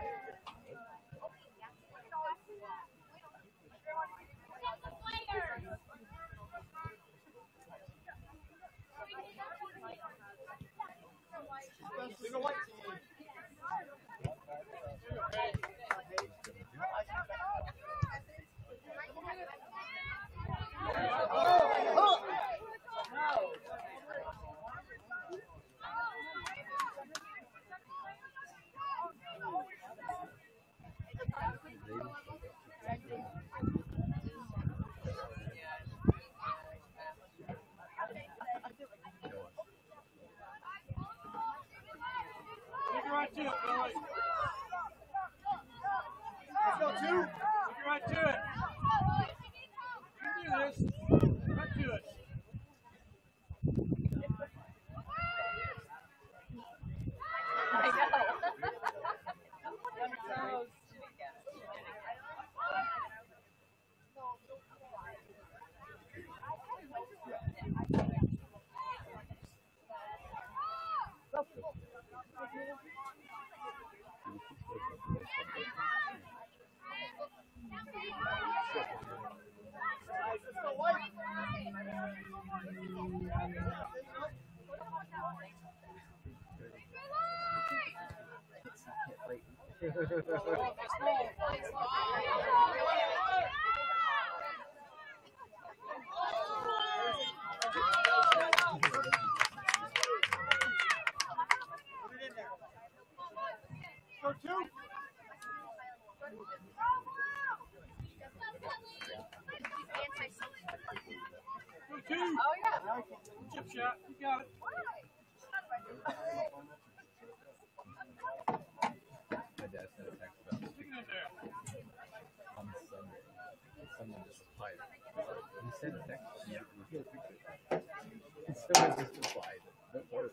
Right to it, boys. Let's go two. Look right to it. You can do this. Right to it. I know. Go two. Go two. Oh, yeah. Chip shot. You got it. My dad sent a text about Stick it in there. on Sunday. Someone just replied. He sent a text. Yeah, we feel picture. And someone just replied. No photo.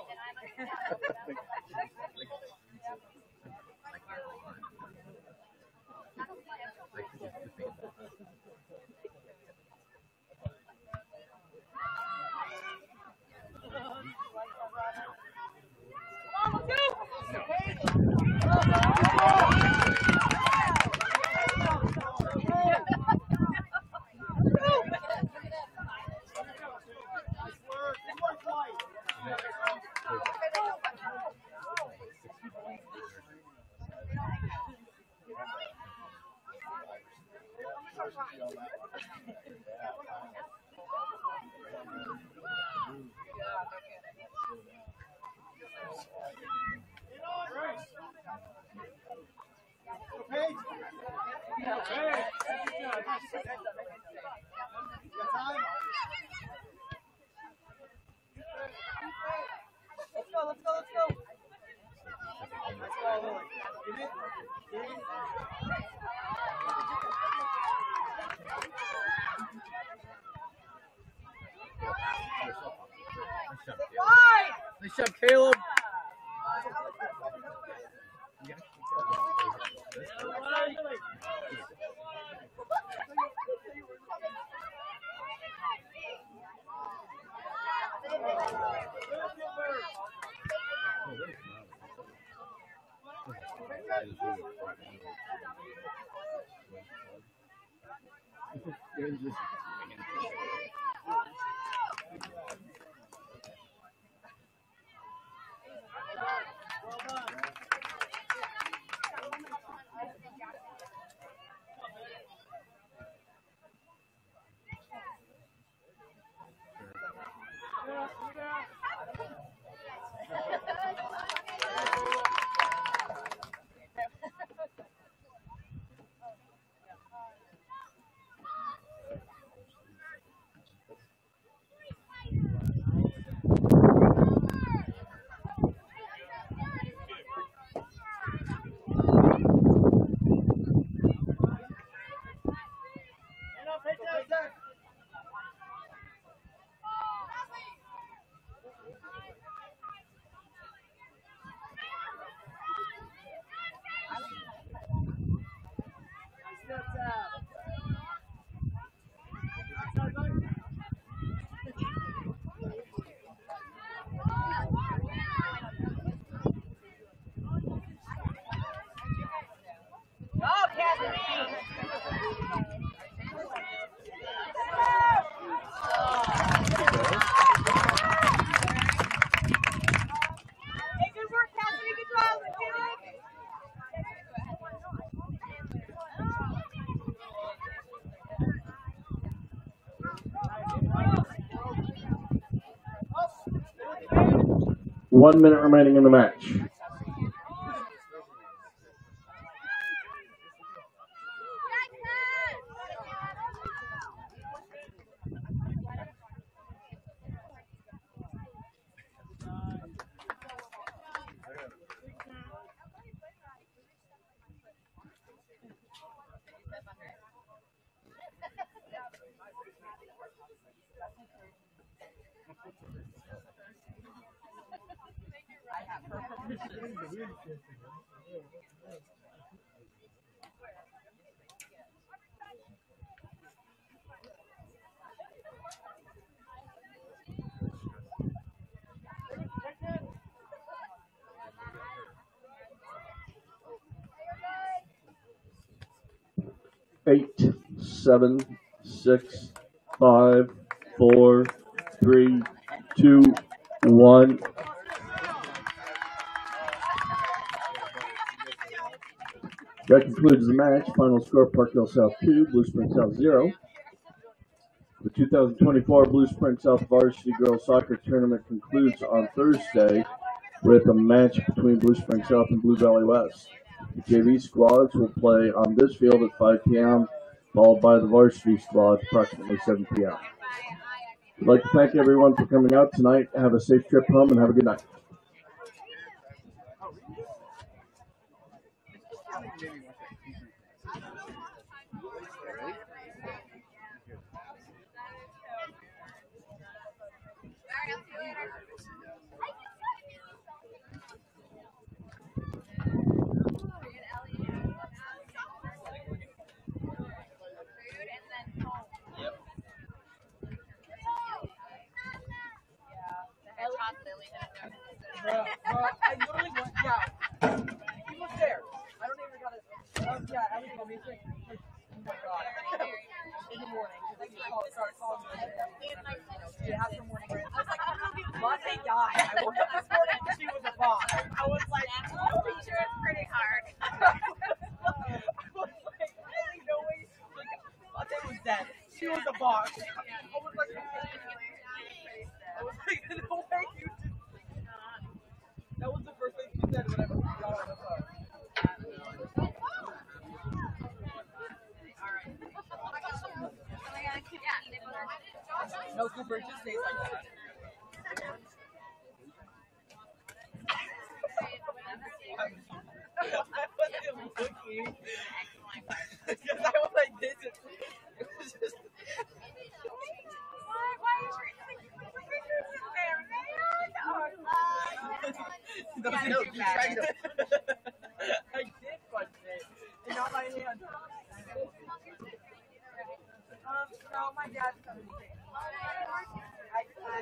Let's go, let's go, let's go. Let's go, Lily. Get it? Get it? Nice job, Caleb. One minute remaining in the match. Eight, seven, six, five, four, three, two, one. That concludes the match. Final score: Park Hill South two, Blue Spring South zero. The two thousand twenty-four Blue Spring South Varsity Girls Soccer Tournament concludes on Thursday with a match between Blue Spring South and Blue Valley West. The J V squads will play on this field at five p m, followed by the varsity squads approximately seven p m We'd like to thank everyone for coming out tonight. Have a safe trip home and have a good night. Uh, uh, I literally went, yeah. He was there. I don't even got it. Um, yeah, Ellie told me, it's like, like, oh my god. In the morning, because they call, started calling me. You know, after morning rant. I was like, Latte died. I woke up this morning and she was a boss. I was like, I'm pretty sure it's pretty hard. I was like, really no way. Like, Latte was dead. She was a boss. I was like, I was like, no way you did. That was the first thing she said whenever we got on the phone. No, Cooper, it just stays like that. I wasn't looking. Because I was like this. It was just... Why, why are you trying to put pictures in there, man? No, Yeah, no, too you bad. tried to... I did punch it. And not my hand. Um, no, my dad's coming to take it. I, I...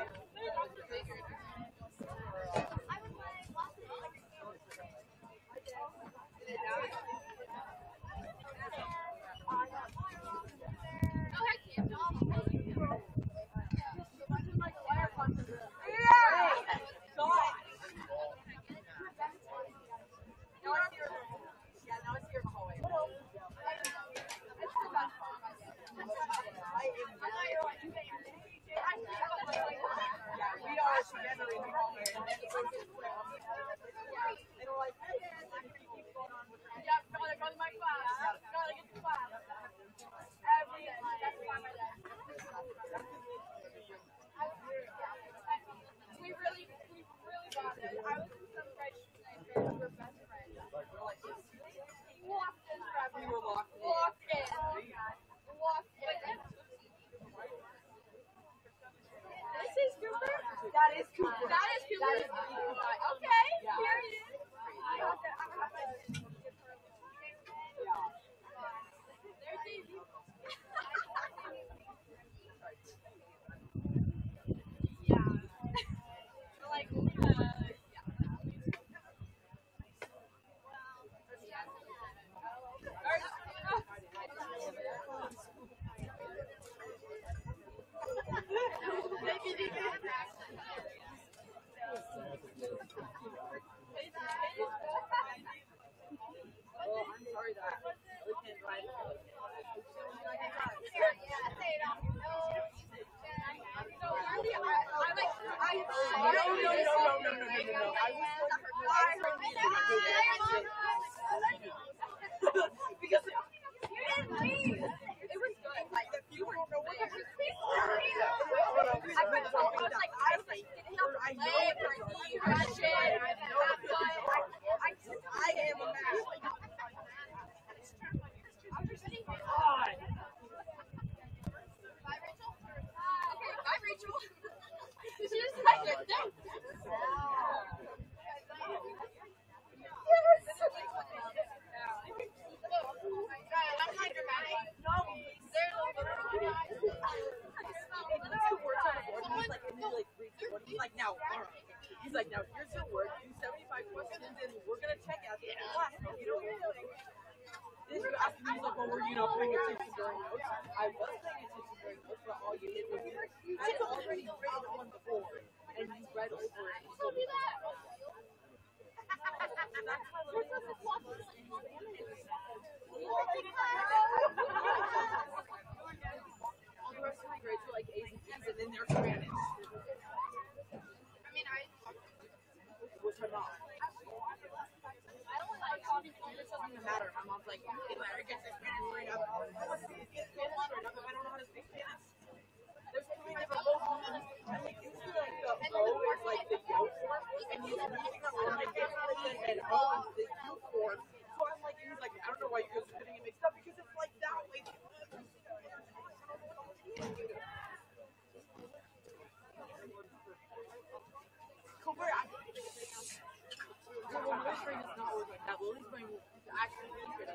We were locked in. Locked in. Locked in. Did I say Cooper? That is Cooper. That is Cooper. That is Cooper. Okay. Yeah. Here it is. There's Davey. Yeah. Like, uh, Well, I'm sorry that we can't ride it. No, no, no, no, no, no, no, no, no. I was because You didn't leave. It was good. Like, you don't know what I was like, I was like, did he have a leg or knee or shit? I am a man. Bye, Rachel. Okay, bye, Rachel. She just like it. Thanks. I'm not dramatic. No, there's a little. He's like, and he like reads the word. He's like, now, all right. He's like, now here's your word. Do seventy-five questions, and we're gonna check out the class. You know what you're doing? Then you ask me, he's like, well, were you not paying attention during notes? I was paying attention during notes, but all you did was I had already read on the board, and you read over it. Tell me that. That's why we're supposed to walk this all the rest of my grades were like A's and B's, and then there's Spanish. I mean, I. Which I'm not. I don't like obviously it doesn't even matter. My mom's like, you can learn get your Spanish straight up. I want to speak Spanish straight up if I don't know how to speak Spanish. There's kind of a low I think usually like the O is like the yo form, and he's using it on like basically and O is the U form. So I'm like, he's like, I don't know why you guys are getting it mixed up because it's like that way. Cooper, I well, Lily's brain is not working like that. Lily's brain is actually really good.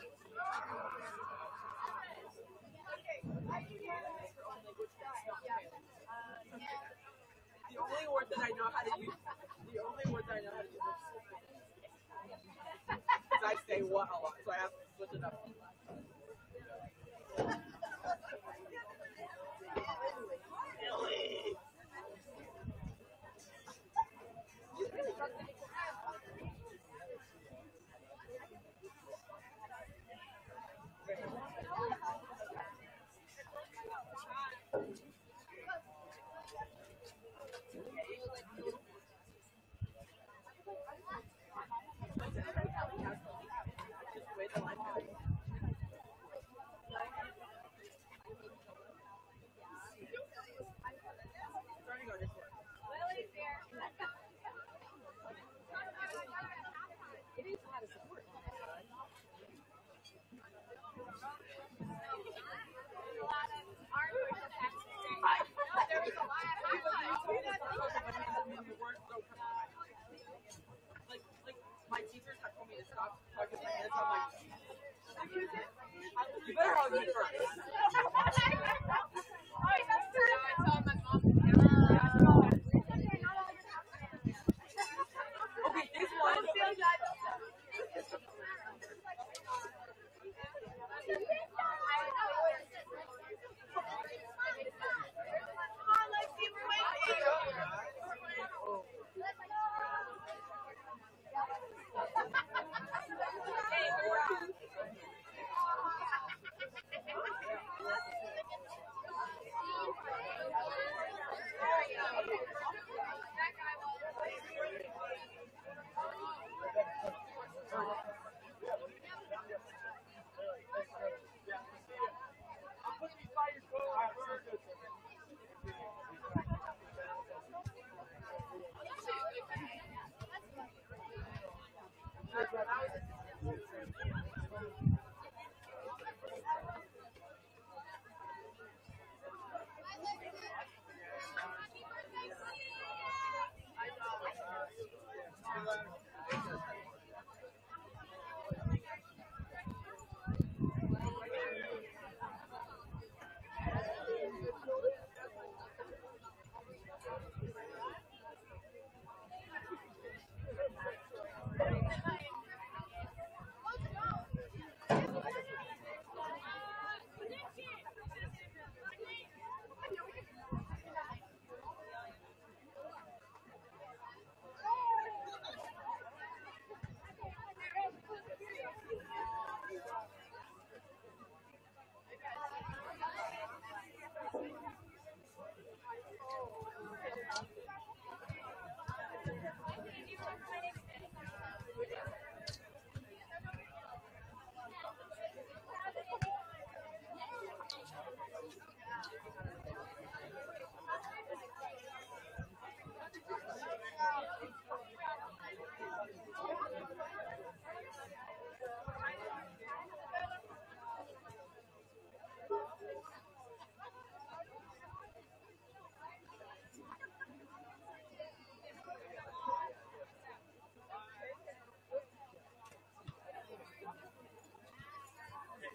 The only word that I know how to use, the only word that I know how to use is because I say what a lot, so I have to switch it up. Lily.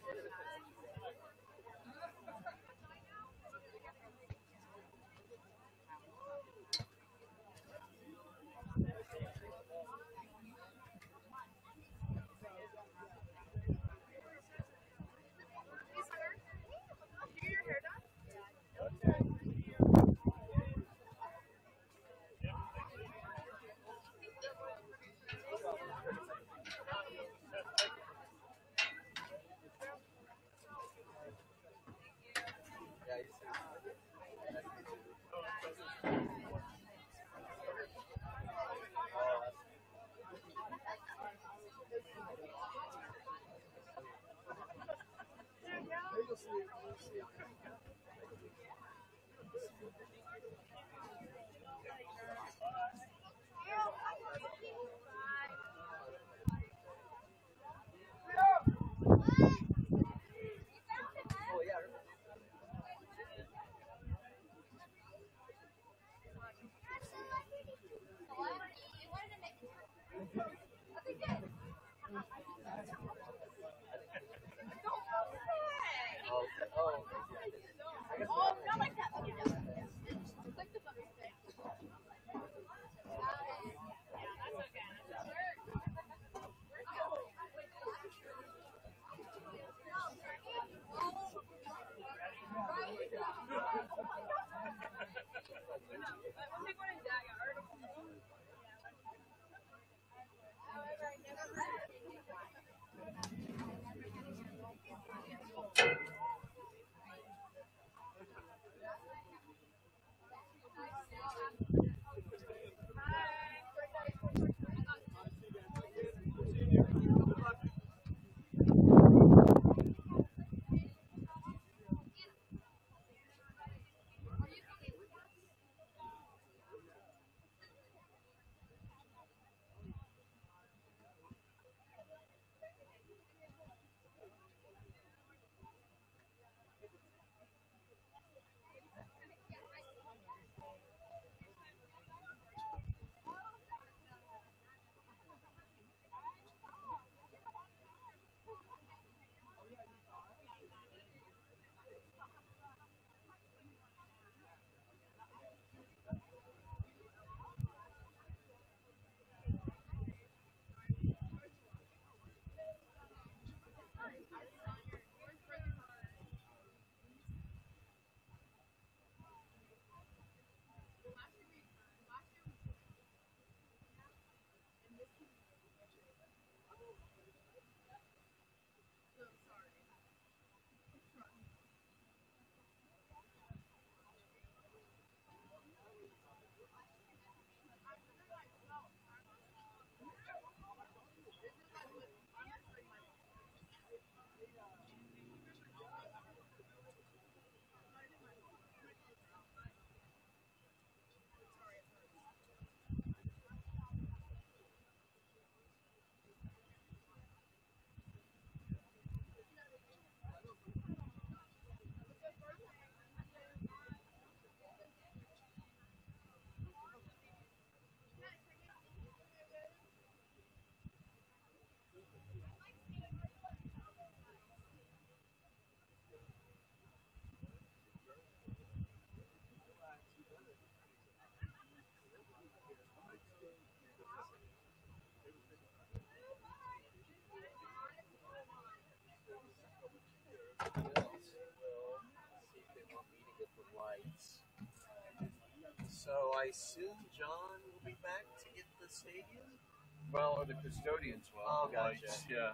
So I assume John will be back to get the stadium? Well, or the custodians will. Oh, gotcha. Lights, yeah.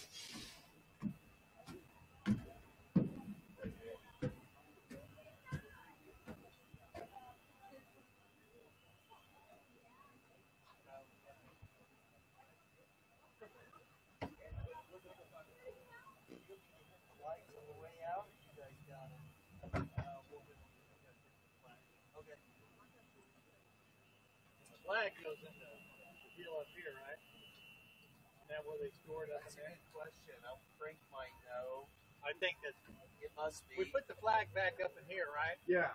Lights on the way out? You guys got it. Uh, we'll get the flag. Okay. The flag goes in the deal up here, right? Is that where they store it up That's a there? good question. Uh, Frank might know. I think that It must be. we put the flag back up in here, right? Yeah.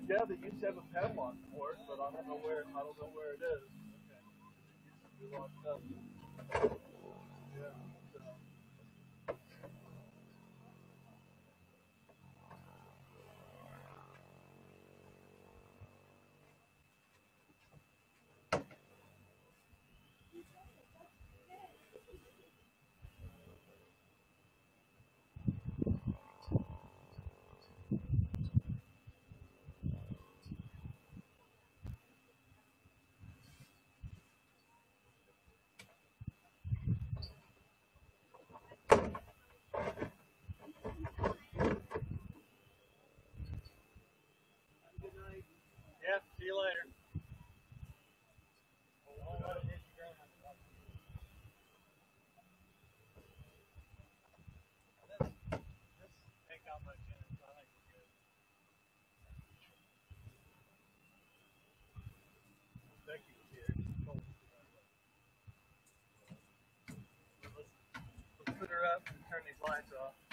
Yeah, they used to have a padlock for it, but I don't know where. I don't know where it is. Okay. It used to be locked up. Yeah. So. Yeah, see you later. Ain't got much in it, so I think we're good. Thank you, Pierre. Let's, let's put her up and turn these lights off.